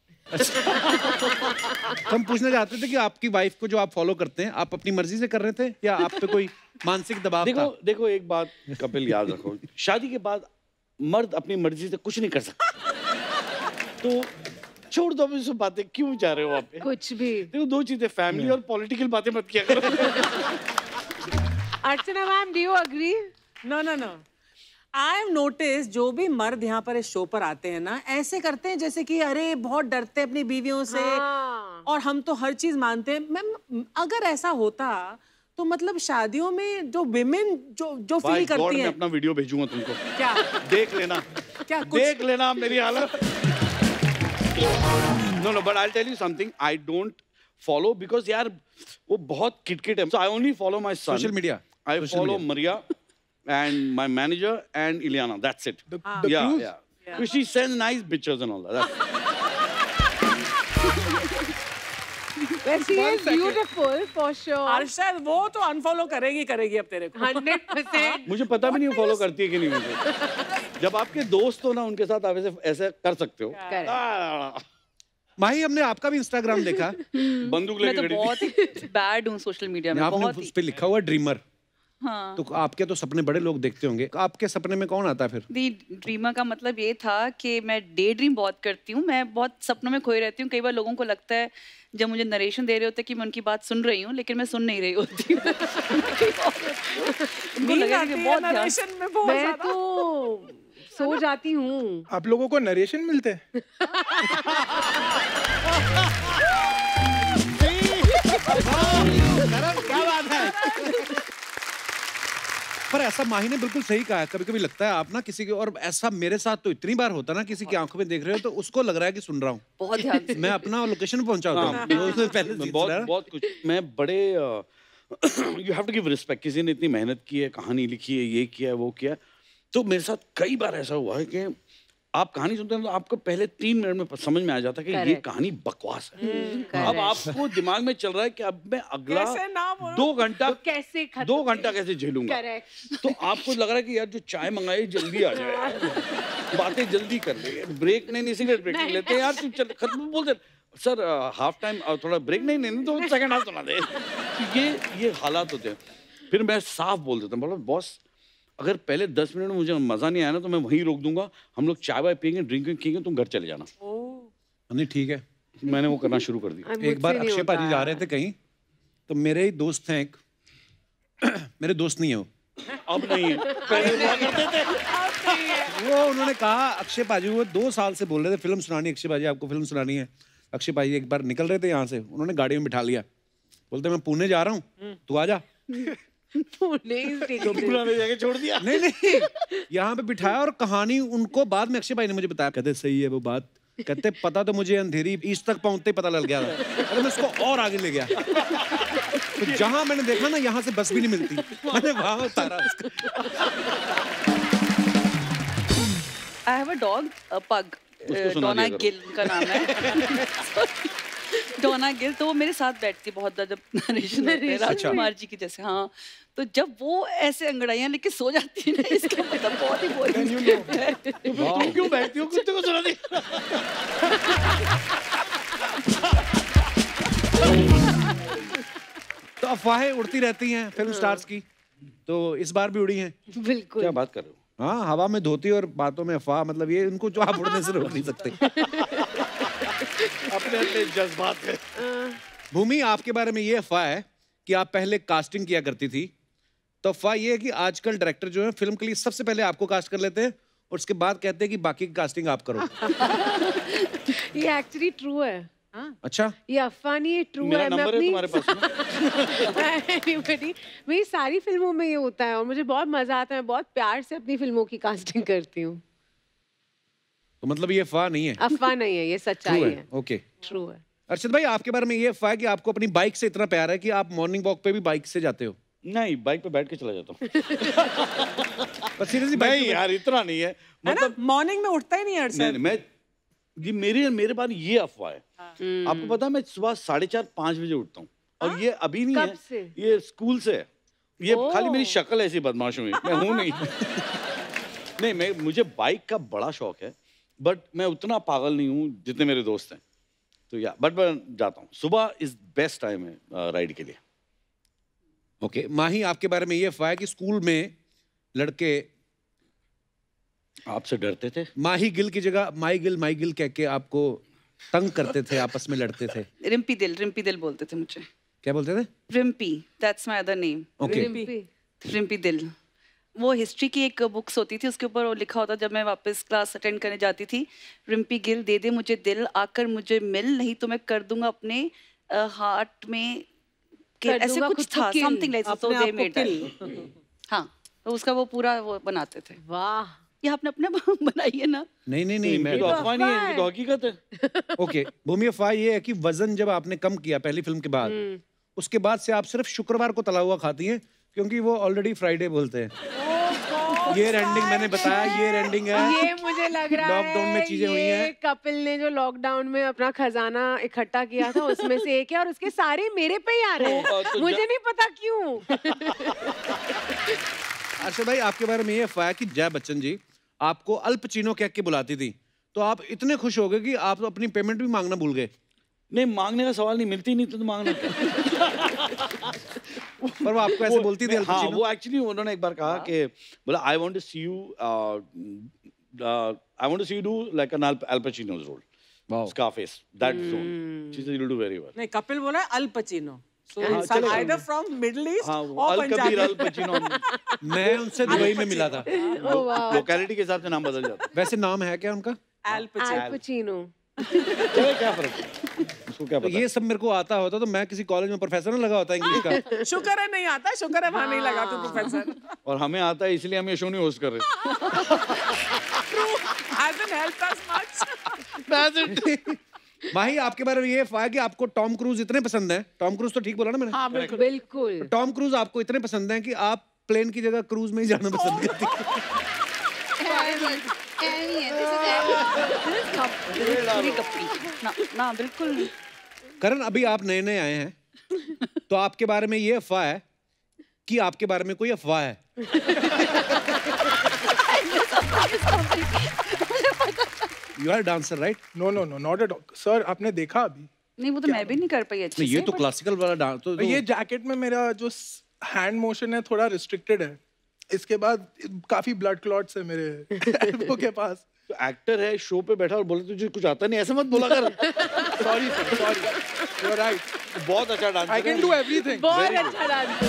S1: तो हम पूछना चाहते थे कि आपकी वाइफ को जो आप फॉलो करते हैं आप अपनी मर्जी से कर रहे थे या आप पे कोई मानसिक दबाव
S4: देखो
S1: था
S4: देखो एक बात कपिल याद रखो शादी के बाद मर्द अपनी मर्जी से कुछ नहीं कर सकता तो छोड़ दो अभी सब बातें क्यों जा रहे हो आप पे
S3: कुछ भी
S4: देखो दो चीजें फैमिली और पॉलिटिकल बातें मत किया करो
S3: Archana ma'am do you agree
S2: No, no, no. I have noticed जो भी मर्द यहाँ पर इस शो पर आते हैं ना ऐसे करते हैं जैसे कि अरे बहुत डरते हैं अपनी बीवियों से
S3: हाँ।
S2: और हम तो हर चीज मानते हैं मैम अगर ऐसा होता तो मतलब शादियों में जो विमेन जो जो फील
S4: भाई गॉड
S2: करती
S4: मैं
S2: हैं
S4: अपना वीडियो भेजूंगा तुमको
S2: क्या
S4: देख लेना
S2: क्या कुछ
S4: देख लेना मेरी हालत no no but I tell you something I don't follow because यार वो बहुत किटकिट है so I only follow my son
S1: social media
S4: I follow Maria and my manager and Ileana. That's it.
S6: The, the
S4: yeah,
S6: cruise?
S4: yeah. Because she sends nice pictures and all that. That's
S3: Well, she is beautiful for sure.
S2: Arshad वो तो unfollow करेगी करेगी अब तेरे को
S3: hundred percent
S4: मुझे पता भी नहीं फॉलो करती है कि नहीं मुझे जब आपके दोस्त हो ना उनके साथ आप ऐसे ऐसे कर सकते हो आ,
S1: माही हमने आपका भी इंस्टाग्राम देखा
S4: बंदूक
S5: मैं
S4: लेके
S5: तो
S4: खड़ी थी।
S5: बहुत ही बैड हूँ सोशल मीडिया में
S1: आपने
S5: बहुत
S1: उस
S5: ही
S1: पे लिखा हुआ ड्रीमर
S5: हाँ
S1: तो आपके तो सपने बड़े लोग देखते होंगे आपके सपने में कौन आता है फिर
S5: दी ड्रीमर का मतलब ये था कि मैं डे ड्रीम बहुत करती हूँ मैं बहुत सपनों में खोई रहती हूँ कई बार लोगों को लगता है जब मुझे नरेशन दे रहे होते कि मैं उनकी बात सुन रही हूँ लेकिन मैं सुन नहीं रही होती उनको लगेगा कि बहुत ध्यान
S2: नरेशन में बहुत
S3: मैं
S2: ज्यादा
S3: तो सो जाती हूँ
S6: आप लोगों को नरेशन मिलते हैं
S1: क्या बात है पर ऐसा माही ने बिल्कुल सही कहा है कभी कभी लगता है आप ना किसी के और ऐसा मेरे साथ तो इतनी बार होता ना किसी की आंखों में देख रहे हो तो उसको लग रहा है कि सुन रहा हूँ
S5: बहुत ध्यान से
S1: मैं अपना लोकेशन पे पहुंचा होता हूँ उससे पहले
S4: मैं
S1: सीन
S4: बहुत
S1: सुना है।
S4: बहुत कुछ मैं बड़े you have to give respect किसी ने इतनी मेहनत की है कहानी लिखी है ये किया है वो किया है तो मेरे साथ कई बार ऐसा हुआ है कि आप कहानी सुनते हैं तो आपको पहले तीन मिनट में समझ में आ जाता है कि ये कहानी बकवास है अब आपको दिमाग में चल रहा है कि अब मैं अगला
S2: कैसे ना बोलो?
S4: दो घंटा
S3: कैसे खत्म
S4: दो घंटा कैसे झेलूंगा
S3: करेक्ट
S4: तो आपको लग रहा है कि यार जो चाय मंगाई जल्दी आ जाए बातें जल्दी कर ले ब्रेक नहीं नहीं सिगरेट ब्रेक नहीं लेते यार तू चल खत्म बोल दे सर हाफ टाइम थोड़ा ब्रेक नहीं नहीं तो सेकंड हाफ सुना दे ये ये हालात होते हैं फिर मैं साफ बोल देता हूँ मतलब बॉस अगर पहले दस मिनट में मुझे मजा नहीं आया ना तो मैं वहीं रोक दूंगा हम लोग चाय वाय पियेंगे ड्रिंक पियेंगे तुम घर चले जाना
S1: नहीं ठीक है
S4: मैंने वो करना शुरू कर दिया
S1: एक बार अक्षय पाजी जा रहे थे कहीं तो मेरे ही दोस्त हैं एक मेरे दोस्त नहीं है वो
S4: अब नहीं है पहले हुआ करते थे
S1: वो उन्होंने कहा अक्षय पाजी वो दो साल से बोल रहे थे फिल्म सुनानी अक्षय पाजी आपको फिल्म सुनानी है अक्षय पाजी एक बार निकल रहे थे यहाँ से उन्होंने गाड़ी में बिठा लिया बोलते मैं पुणे जा रहा हूँ तू आ जा
S4: पुराने जगह छोड़ दिया
S1: नहीं नहीं यहाँ पे बिठाया और कहानी उनको बाद में अक्षय भाई ने मुझे बताया कहते सही है वो बात कहते पता तो मुझे अंधेरी ईस्ट तक पहुंचते ही पता लग गया था अरे मैं उसको और आगे ले गया तो जहां मैंने देखा ना यहाँ से बस भी नहीं मिलती मैंने वहां उतारा उसको
S5: आई हैव अ डॉग पग डोना गिल का नाम है डोना गिल तो वो मेरे साथ बैठती है बहुत ज्यादा नरेशन राजकुमार जी की जैसे हाँ तो जब वो ऐसे अंगड़ाइयां लेके सो जाती है ना इसका मतलब बहुत ही बोरिंग
S4: तुम क्यों बैठती हो कुत्ते को सुना दी
S1: तो अफवाहें उड़ती रहती हैं फिल्म स्टार्स की तो इस बार भी उड़ी हैं
S3: बिल्कुल
S4: क्या बात कर रहे हो
S1: हाँ हवा में धोती और बातों में अफवाह मतलब ये इनको जो आप उड़ने से रोक नहीं सकते
S4: अपने अपने जज्बात है
S1: भूमि आपके बारे में ये अफवाह है कि आप पहले कास्टिंग किया करती थी तो अफवाह ये है कि आजकल डायरेक्टर जो है फिल्म के लिए सबसे पहले आपको कास्ट कर लेते हैं और उसके बाद कहते हैं कि बाकी की कास्टिंग आप करो
S3: ये एक्चुअली ट्रू है
S1: अच्छा,
S3: ये अफवाह नहीं, ये ट्रू है।
S4: मेरा
S3: मैं
S4: नंबर है
S3: अपनी
S4: तुम्हारे पास में?
S3: Anybody, मेरी सारी फिल्मों में ये होता है और मुझे बहुत मजा आता है। मैं बहुत प्यार से अपनी फिल्मों की कास्टिंग करती हूँ।
S1: तो मतलब ये अफवाह नहीं है?
S3: अफवाह नहीं है, ये सच्चाई है।
S1: ओके,
S3: ट्रू है।
S1: अर्शद भाई, आपके बारे में ये अफवाह है कि आपको अपनी बाइक से इतना प्यार है कि आप मॉर्निंग वॉक पे भी बाइक से जाते हो?
S4: नहीं, बाइक पे बैठ के चला जाता हूँ।
S1: पर सीरियसली
S4: नहीं यार, इतना नहीं है।
S2: मतलब मॉर्निंग में उठता ही नहीं है अर्शद।
S4: मैं जी मेरे मेरे पास ये अफवाह है। आपको पता है मैं सुबह साढ़े चार पाँच बजे उठता हूँ और ये अभी नहीं
S3: कब
S4: है
S3: से?
S4: ये स्कूल से है। ये खाली मेरी शक्ल ऐसी बदमाश हुई, मैं हूँ नहीं। नहीं, मैं मुझे बाइक का बड़ा शौक है, बट मैं उतना पागल नहीं हूँ जितने मेरे दोस्त हैं। तो या बट मैं जाता हूँ। सुबह इज बेस्ट टाइम है राइड के लिए।
S1: ओके, माही, आपके बारे में ये अफवाह है कि स्कूल में लड़के
S4: आपसे डरते थे?
S1: माही गिल की जगह माई गिल माई गिल कह के आपको तंग करते थे, आपस में लड़ते थे।
S5: रिम्पी दिल, रिम्पी दिल बोलते थे मुझे।
S1: क्या बोलते थे?
S5: Rimpy, that's my other name.
S1: Okay,
S5: Rimpy दिल। वो हिस्ट्री की एक बुक्स होती थी, उसके ऊपर वो लिखा होता जब मैं वापस क्लास अटेंड करने जाती थी, रिम्पी गिल दे दे मुझे दिल, आकर मुझे मिल, नहीं तो मैं कर दूंगा अपने हार्ट में ऐसे कुछ था, something like so they made that. हाँ, तो उसका वो पूरा वो बनाते थे।
S3: वाह,
S5: ये आपने अपने बनाई है ना?
S1: नहीं नहीं नहीं, मैं
S4: तो अफवाह नहीं है, ये तो हकीकत है।
S1: ओके, भूमि, अफवाह ये है कि वजन जब आपने कम किया पहली फिल्म के बाद, उसके बाद से आप सिर्फ शुक्रवार को तला हुआ खाती हैं, क्योंकि वो ऑलरेडी फ्राइडे बोलते हैं। ये रेंडिंग मैंने बताया, ये रेंडिंग है।
S3: ये मुझे लग रहा है
S1: लॉकडाउन में चीजें हुई हैं।
S3: कपिल ने जो लॉकडाउन में अपना खजाना इकट्ठा किया था उसमें से एक है और उसके सारे मेरे पे ही आ रहे हैं।
S4: तो
S3: मुझे नहीं पता क्यों।
S1: अर्शद भाई, आपके बारे में ये अफवाह है कि जया बच्चन जी आपको अल पचीनो कह के बुलाती थी, तो आप इतने खुश हो गए कि आप अपनी पेमेंट भी मांगना भूल गए।
S4: नहीं, मांगने का सवाल नहीं, मिलती नहीं तो, तो मांगना क्या?
S1: पर वो आपको ऐसे बोलती थी?
S4: हाँ, वो एक्चुअली उन्होंने एक बार कहा कि बोला I want to see you I want to see you do like an Al Pacino's role, wow, Scarface, that zone. She said you will do very well.
S2: नहीं, कपिल बोला अल पचीनो, so either from Middle East or
S4: Punjabi। अल पचीनो
S1: मैं उनसे Dubai में मिला था।
S4: Locality के हिसाब से नाम बदल जाता है।
S1: वैसे नाम है क्या उनका?
S2: अल
S3: पचीनो।
S4: चलो, क्या फर्क है, उसको क्या
S1: तो
S4: पता?
S1: ये सब मेरे को आता होता तो मैं किसी कॉलेज में प्रोफेसर ना लगा होता इंग्लिश का।
S2: शुक्र है नहीं आता, शुक्र है वहाँ नहीं लगा तू प्रोफेसर।
S4: और हमें आता है, इसलिए हम ये शो नहीं होस्ट कर रहे।
S2: Hasn't helped us much।
S1: माही, आपके बारे में ये अफवाह है कि आपको टॉम क्रूज इतने पसंद हैं। टॉम क्रूज तो ठीक बोला ना मैंने?
S2: हाँ, बिल्कुल
S3: बिल्कुल।
S1: टॉम क्रूज आपको इतने पसंद हैं कि आप प्लेन की जगह क्रूज में ही जाना पसंद करती
S5: ना ना बिल्कुल।
S1: करण, अभी आप नए नए आए हैं, तो आपके बारे में ये अफवाह है कि आपके बारे में कोई अफवाह है? You are a dancer, right?
S6: No, no, no, not at all. Sir, आपने देखा अभी?
S5: नहीं, वो तो मैं भी नहीं कर पाई अच्छे से।
S1: ये तो क्लासिकल वाला डांस। तो
S6: ये जैकेट में मेरा जो हैंड मोशन है थोड़ा रिस्ट्रिक्टेड है। इसके बाद काफी ब्लड क्लॉट्स है मेरे एल्बो के पास।
S4: तो एक्टर है, शो पे बैठा और बोले तुझे कुछ आता नहीं, ऐसे मत बोला कर।
S6: Sorry sir, sorry, you are right.
S4: बहुत अच्छा dance.
S6: I can do everything.
S3: बहुत अच्छा डांस।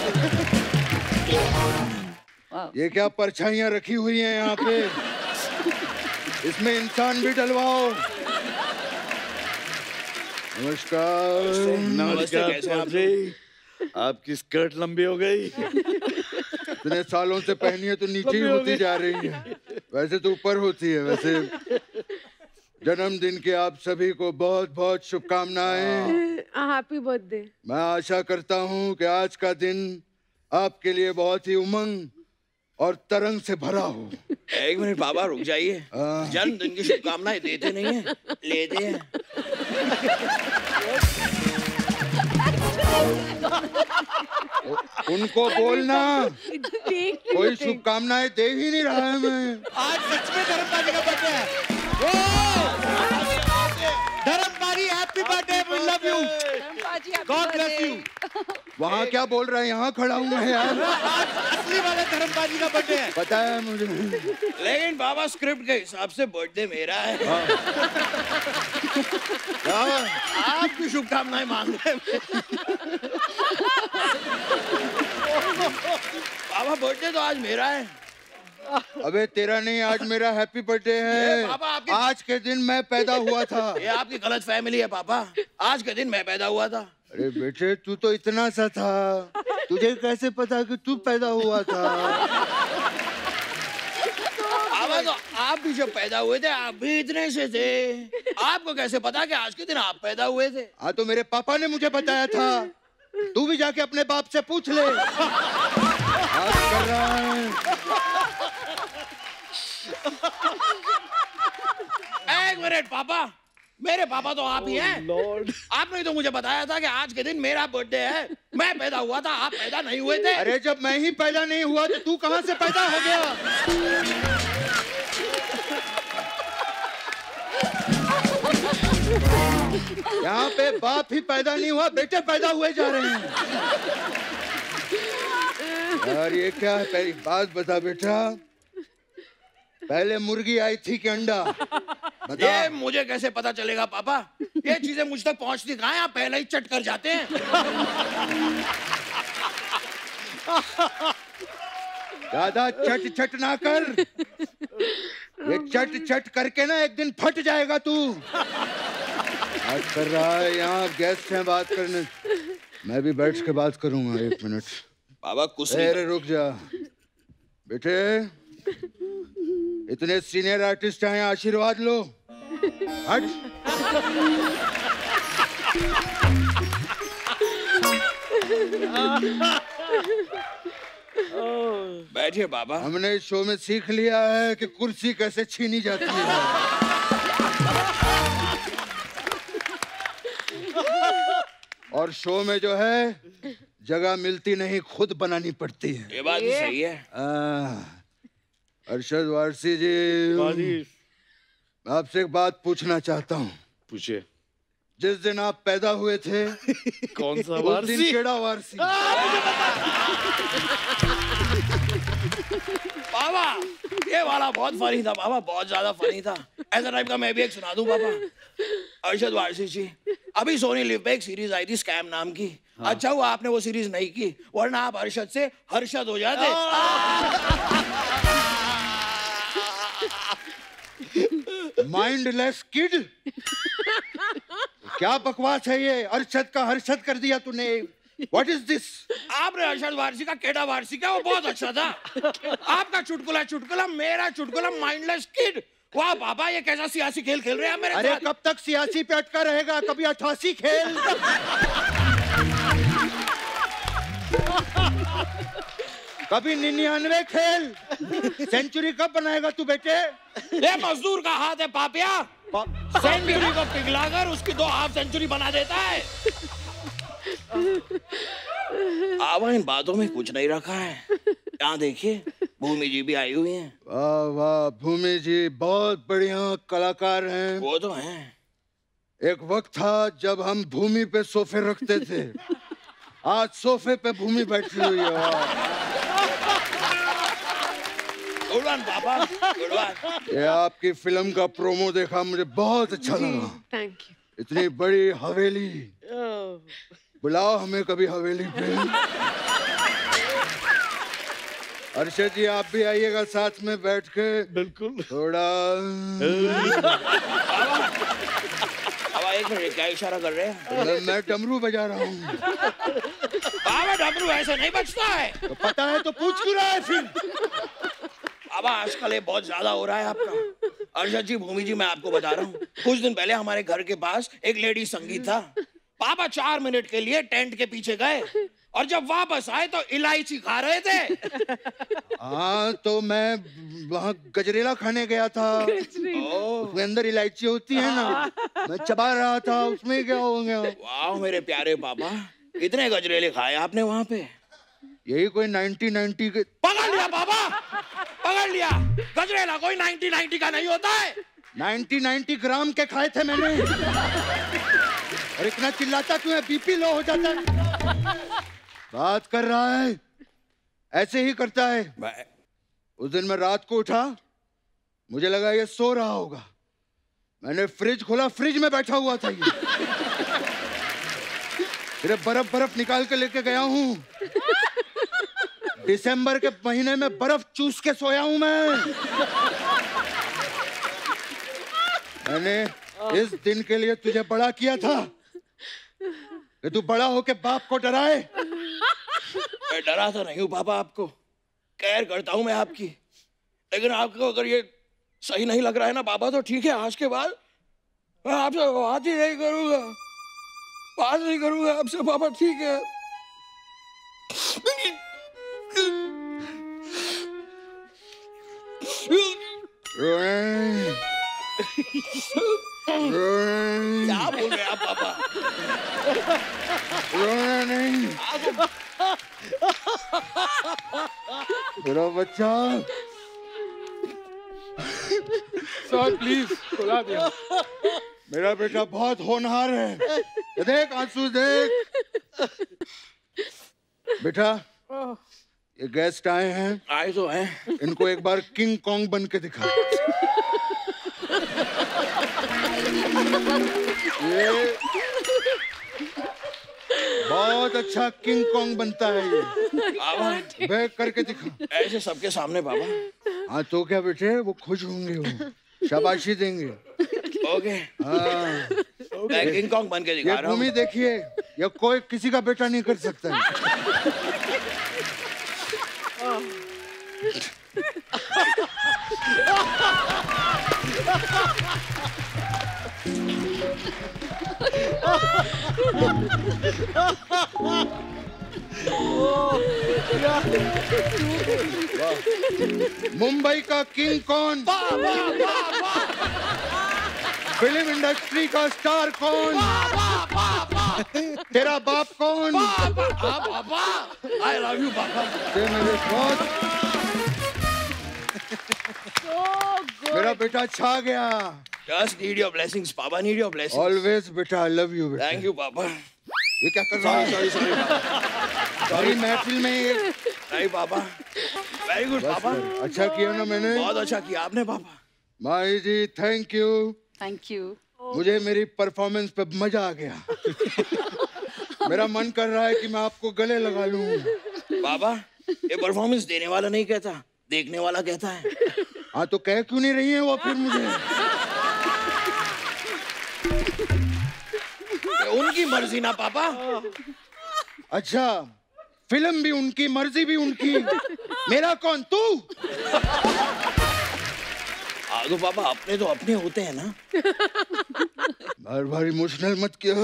S9: ये क्या परछाइयां रखी हुई हैं यहाँ पे? इसमें इंसान भी डलवाओ। नमस्कार।
S4: नमस्कार, कैसे आप जी? आपकी स्कर्ट लंबी हो गई।
S9: इतने सालों से पहनी है तो नीचे ही होती जा रही है। वैसे तो ऊपर होती है। वैसे जन्मदिन के आप सभी को बहुत बहुत शुभकामनाएं।
S3: Happy birthday.
S9: मैं आशा करता हूँ कि आज का दिन आपके लिए बहुत ही उमंग और तरंग से भरा हो।
S10: एक मिनट बाबा, रुक जाइए। जन्मदिन की शुभकामनाएं देते नहीं है, लेते हैं।
S9: उनको बोलना कोई शुभकामनाएं दे ही नहीं रहा है। मैं
S10: आज सच में धर्मपाली का बर्थडे है। Dharmpali, happy birthday, we love you, God bless you.
S9: वहाँ क्या बोल रहा है? यहाँ खड़ा हूँ मैं यार।
S10: आज असली वाले धर्मपाली का बर्थडे है।
S9: पता है मुझे,
S10: लेकिन बाबा स्क्रिप्ट के हिसाब से बर्थडे मेरा है। आपकी शुभकामनाएं मांग रहे हैं। बाबा बर्थडे तो आज मेरा है।
S9: अबे तेरा नहीं, आज मेरा हैप्पी बर्थडे है।
S10: पापा आपके...
S9: आज के दिन मैं पैदा हुआ था।
S10: ये आपकी गलत फैमिली है पापा, आज के दिन मैं पैदा हुआ था।
S9: अरे बेटे तू तो इतना सा था, तुझे कैसे पता कि तू पैदा हुआ था?
S10: पापा तो आप भी जब पैदा हुए थे आप भी इतने से थे, आपको कैसे पता कि आज के दिन आप पैदा हुए थे?
S9: हाँ तो मेरे पापा ने मुझे बताया था, तू भी जाके अपने बाप से पूछ ले। बात कर रहा है।
S10: एक मिनट पापा, मेरे पापा तो आप ही हैं। oh, आपने तो मुझे बताया था कि आज के दिन मेरा बर्थडे है, मैं पैदा हुआ था, आप पैदा नहीं हुए थे।
S9: अरे जब मैं ही पैदा नहीं हुआ तो तू कहां से पैदा हो गया? यहाँ पे बाप ही पैदा नहीं हुआ, बेटे पैदा हुए जा रहे हैं। यार ये क्या है? पहली बात बता बेटा, पहले मुर्गी आई थी कि अंडा? बता।
S10: ये मुझे कैसे पता चलेगा पापा? ये चीजें मुझ तक पहुंचती कहाँ हैं? आप पहले ही चट कर जाते हैं।
S9: ज्यादा चट चट ना कर, ये चट चट करके ना एक दिन फट जाएगा तू। बात कर रहा है, यहाँ गेस्ट हैं बात करने, मैं भी बैठ के बात करूंगा। एक मिनट
S10: बाबा कुछ
S9: नहीं। रुक जा बेटे, इतने सीनियर आर्टिस्ट हैं, आशीर्वाद लो। हट।
S10: बैठिए बाबा।
S9: हमने इस शो में सीख लिया है कि कुर्सी कैसे छीनी जाती है। और शो में जो है जगह मिलती नहीं, खुद बनानी पड़ती है।
S10: ये बात भी सही है।
S9: अरशद वारसी जी, मैं आपसे एक बात पूछना चाहता हूँ।
S4: पूछिए।
S9: जिस दिन आप पैदा हुए थे
S4: कौन सा
S9: उस दिन केड़ा वारसी?
S10: बाबा ये वाला बहुत फनी था बाबा, बहुत ज्यादा फनी था। ऐसा टाइप का मैं भी एक सुना दूं बाबा। अरशद वारसी जी, अभी सोनी लिव पे एक सीरीज आई थी स्कैम नाम की। हाँ। अच्छा हुआ आपने वो सीरीज नहीं की, वरना आप अरशद से हर्षद हो जाते।
S9: माइंडलेस किड, क्या बकवास है ये? अरशद का हर्षद कर दिया तूने। What is this?
S10: आपने अरशद वारसी का केड़ा वारसी का, वो बहुत अच्छा था। आपका चुटकुला चुटकुला, मेरा चुटकुला माइंडलेस किड। वाह बाबा, ये कैसा सियासी खेल खेल रहे हैं मेरे
S9: अरे
S10: साथ?
S9: कब तक सियासी पे अटका रहेगा? कभी अठासी खेल। कभी निन्यानवे खेल। सेंचुरी कब बनाएगा तू बेटे?
S10: ये मजदूर का हाथ है पापिया, सेंचुरी को पिघलाकर उसकी दो हाफ सेंचुरी बना देता है। आवा इन बातों में कुछ नहीं रखा है। यहाँ देखिए भूमि जी भी आई हुई हैं।
S9: वाह वाह, भूमि जी बहुत बढ़िया कलाकार हैं।
S10: वो तो हैं।
S9: एक वक्त था जब हम भूमि पे सोफे रखते थे, आज सोफे पे भूमि बैठी हुई है।
S10: गुड वन पापा, गुड वन।
S9: ये आपकी फिल्म का प्रोमो देखा, मुझे बहुत अच्छा लगा।
S3: Thank you.
S9: इतनी बड़ी हवेली, बुलाओ हमें कभी हवेली पे। अरशद जी आप भी आइएगा साथ में बैठ के।
S4: बिल्कुल।
S9: थोड़ा
S10: अब एक मिनट, क्या इशारा कर रहे हैं?
S9: मैं, मैं डमरू बजा रहा हूँ।
S10: बाबा डमरू ऐसे नहीं बजता है।
S9: तो पता है तो पूछ क्यों रहा है फिर?
S10: अब आजकल ये बहुत ज्यादा हो रहा है आपका। अरशद जी, भूमि जी, मैं आपको बता रहा हूँ, कुछ दिन पहले हमारे घर के पास एक लेडी संगीत था। पापा चार मिनट के लिए टेंट के पीछे गए और जब वापस आए तो इलायची खा रहे थे।
S9: हाँ तो मैं वहाँ गजरेला खाने गया था, उसमें अंदर इलायची होती है ना, मैं चबा रहा था, उसमें क्या हो गया?
S10: वाह मेरे प्यारे पापा, कितने गजरेले खाए आपने वहाँ पे?
S9: यही कोई नाइनटी नाइनटी के।
S10: पकड़ लिया पापा, पकड़ लिया। गजरेला कोई नाइनटी नाइनटी का नहीं होता है।
S9: नाइनटी नाइनटी ग्राम के खाए थे मैंने। और इतना चिल्लाता क्यों है? बीपी लो हो जाता है। बात कर रहा है, ऐसे ही करता है। उस दिन मैं रात को उठा, मुझे लगा ये सो रहा होगा, मैंने फ्रिज खोला, फ्रिज में बैठा हुआ था ये। फिर बर्फ बर्फ निकाल के लेके गया हूँ, दिसंबर के महीने में बर्फ चूस के सोया हूं मैं। मैंने इस दिन के लिए तुझे बड़ा किया था कि तू बड़ा होके बाप को डराए।
S10: मैं डराता नहीं हूँ पापा, आपको केयर करता हूँ मैं आपकी, लेकिन आपको अगर ये सही नहीं लग रहा है ना पापा तो ठीक है, आज के बाद मैं आपसे बात ही नहीं करूंगा, बात नहीं करूंगा आपसे पापा, ठीक है? क्या बोल रहे हैं आप पापा?
S9: रोना नहीं मेरा बच्चा।
S6: सर प्लीज खुला दिया।
S9: मेरा बेटा बहुत होनहार है। ये देख आंसू देख। बेटा ये गेस्ट आए हैं।
S10: आए तो हैं।
S9: इनको एक बार किंग कॉन्ग बन के दिखा। ये बहुत अच्छा किंग कॉन्ग बनता है ये।
S10: बाबा
S9: बैक करके दिखा।
S10: ऐसे सबके सामने बाबा।
S9: हाँ तो क्या बेटे, वो खुश होंगे, वो शाबाशी देंगे।
S10: ओके।
S9: हाँ
S10: मैं किंग कॉन्ग बन के दिखा रहा हूँ।
S9: भूमि देखिए, ये कोई किसी का बेटा नहीं कर सकता है। मुंबई का किंग कौन? फिल्म इंडस्ट्री का स्टार कौन? तेरा बाप कौन?
S10: पापा आई लव यू पापा।
S9: मेरे बहुत मेरा बेटा छा गया।
S10: Just need your blessings, Papa. Need your blessings.
S9: Always, बेटा, I love you, बेटा।
S10: Thank you, Papa.
S9: ये क्या कर रहा है?
S10: Sorry, sorry, sorry.
S9: सारी महफिल में ये।
S10: नहीं, पापा। Very good, पापा।
S9: अच्छा किया ना मैंने।
S10: बहुत अच्छा किया आपने, पापा।
S9: माही जी, thank you।
S5: Thank you.
S9: मुझे मेरी परफॉर्मेंस पे मजा आ गया। मेरा मन कर रहा है कि मैं आपको गले लगा लूं।
S10: पापा, ये परफॉर्मेंस देने वाला नहीं कहता, देखने वाला कहता है।
S9: हाँ तो कह क्यों नहीं रही है वो फिर मुझे?
S10: उनकी मर्जी ना पापा।
S9: अच्छा, फिल्म भी उनकी, मर्जी भी उनकी, मेरा कौन? तू?
S10: हाँ तो पापा अपने तो अपने होते हैं ना।
S9: बार बार इमोशनल मत किया।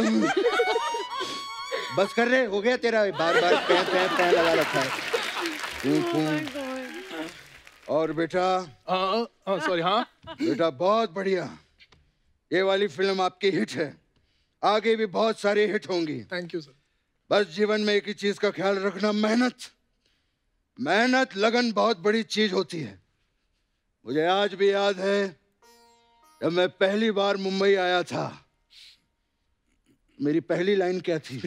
S9: बस कर रहे, हो गया तेरा बार बार पैं पैं पैं लगा रखा है। और बेटा,
S6: हाँ सॉरी, हाँ
S9: बेटा बहुत बढ़िया, ये वाली फिल्म आपकी हिट है, आगे भी बहुत सारी हिट होंगी।
S6: Thank you sir.
S9: बस जीवन में एक ही चीज का ख्याल रखना, मेहनत मेहनत लगन बहुत बड़ी चीज होती है। मुझे आज भी याद है जब मैं पहली बार मुंबई आया था, मेरी पहली लाइन क्या थी?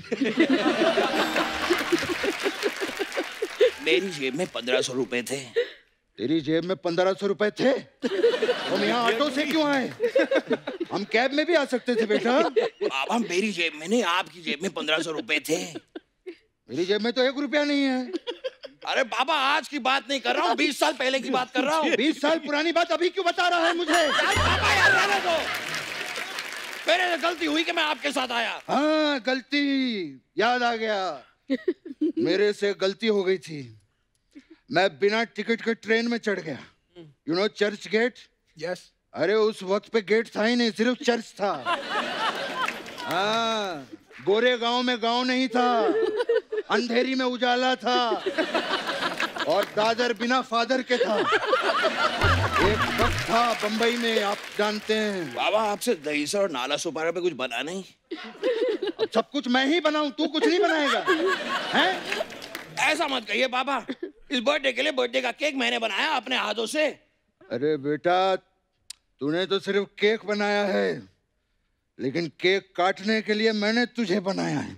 S10: मेरी जेब में पंद्रह सौ रुपए थे।
S9: तेरी जेब में पंद्रह सौ रुपए थे? हम यहाँ ऑटो से क्यों आए? हम कैब में भी आ सकते थे बेटा।
S10: पापा मेरी जेब में नहीं, आपकी जेब में पंद्रह सौ रुपए थे।
S9: मेरी जेब में तो एक रुपया नहीं है।
S10: अरे पापा आज की बात नहीं कर रहा हूँ, बीस साल पहले की बात कर रहा हूँ।
S9: बीस साल पुरानी बात अभी क्यों बता रहा है मुझे?
S10: यार पापा यार रहने दो, मेरे से गलती हुई कि मैं आपके साथ आया।
S9: हाँ गलती, याद आ गया, मेरे से गलती हो गई थी। मैं बिना टिकट के ट्रेन में चढ़ गया। You know Churchgate?
S6: Yes.
S9: अरे उस वक्त पे गेट था ही नहीं, सिर्फ चर्च था। हाँ, गोरे गांव में गांव नहीं था, अंधेरी में उजाला था, और दादर बिना फादर के था। एक वक्त था बंबई में, आप जानते हैं।
S10: बाबा आपसे दहीसर और नाला सुपारा पे कुछ बना नहीं?
S9: अब सब कुछ मैं ही बनाऊं, तू कुछ नहीं बनाएगा हैं?
S10: ऐसा मत कहिए पापा, इस बर्थडे के लिए बर्थडे का केक मैंने बनाया अपने हाथों से।
S9: अरे बेटा, तूने तो सिर्फ केक बनाया है, लेकिन केक काटने के लिए मैंने तुझे बनाया है।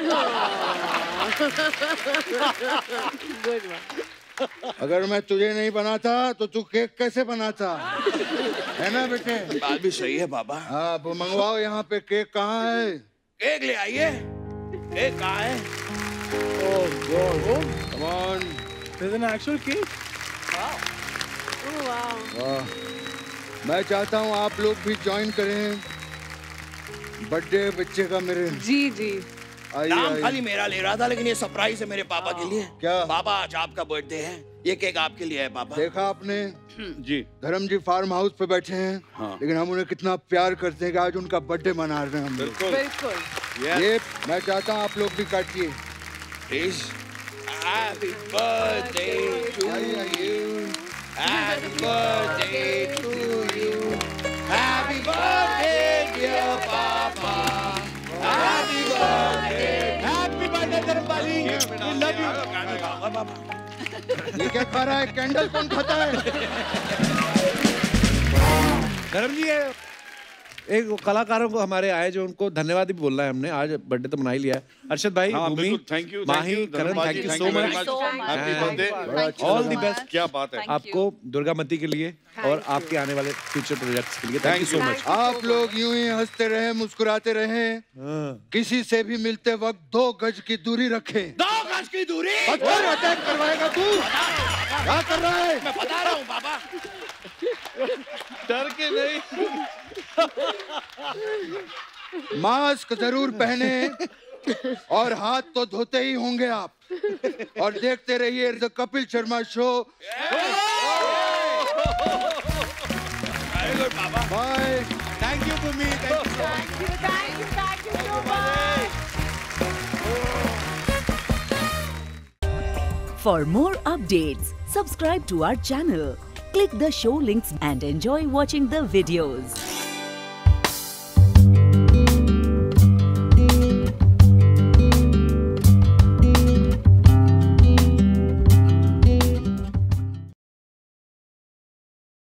S9: अगर मैं तुझे नहीं बनाता तो तू केक कैसे बनाता? है ना बेटे?
S10: बात भी सही है पापा।
S9: हाँ मंगवाओ, यहाँ पे केक कहाँ है?
S10: केक ले आइए। केक कहाँ है?
S9: Oh God, come on.
S6: There's an actual cake.
S3: Oh wow.
S9: वाह, मैं चाहता हूँ आप लोग भी ज्वाइन करें बर्थडे बच्चे का मेरे।
S2: जी जी।
S9: आइए,
S10: नाम
S9: आइए।
S10: खाली मेरा ले रहा था, लेकिन ये सरप्राइज है मेरे पापा के लिए।
S9: क्या?
S10: पापा आज आपका बर्थडे है, ये केक आपके लिए है पापा।
S9: देखा आपने
S4: जी,
S9: धर्म जी फार्म हाउस पे बैठे हैं,
S4: हाँ।
S9: लेकिन हम उन्हें कितना प्यार करते हैं कि आज उनका बर्थडे मना रहे हैं हम लोग।
S4: बिल्कुल
S2: बिल्कुल।
S9: ये मैं चाहता हूँ आप लोग भी काटिए।
S10: प्लीज। हैप्पी बर्थडे टू
S9: आइए, आइए।
S10: You, happy birthday to you, happy birthday dear papa, happy birthday, happy birthday Dharm भाई, वी लव यू।
S9: ये क्या खा रहा है? कैंडल कौन खाता है?
S1: धर्म जी है एक कलाकारों को हमारे आए जो उनको धन्यवाद भी बोलना है हमने। आज बर्थडे तो मना ही लिया है। अर्शद भाई,
S4: हाँ,
S1: भूमि,
S4: बिल्कुल, thank you, thank
S1: Mahi,
S4: you,
S1: Karan,
S4: धन्यवाद
S1: थैंक
S4: जी,
S1: you
S4: thank
S1: so
S4: you very
S1: much.
S4: much.
S10: Happy
S4: birthday.
S1: All the best.
S4: क्या बात है।
S1: आपको दुर्गामती के लिए और आपके आने वाले फ्यूचर प्रोजेक्ट्स के लिए थैंक यू सो मच।
S9: आप लोग यूं ही हंसते रहे, मुस्कुराते रहे, किसी से भी मिलते वक्त दो गज की दूरी रखें।
S10: दो गज की दूरी।
S9: पत्थर अटैक करवाएगा तू? क्या कर रहा है?
S10: मैं बता रहा हूँ पापा।
S4: डर के नहीं।
S9: मास्क जरूर पहने और हाथ तो धोते ही होंगे आप। और देखते रहिए the Kapil Sharma show.
S10: Very good papa.
S9: Bye.
S1: Thank you Bhumi, thank you.
S2: Thank you, thank you, thank you so much.
S11: For more updates, subscribe to our channel, click the show links and enjoy watching the videos.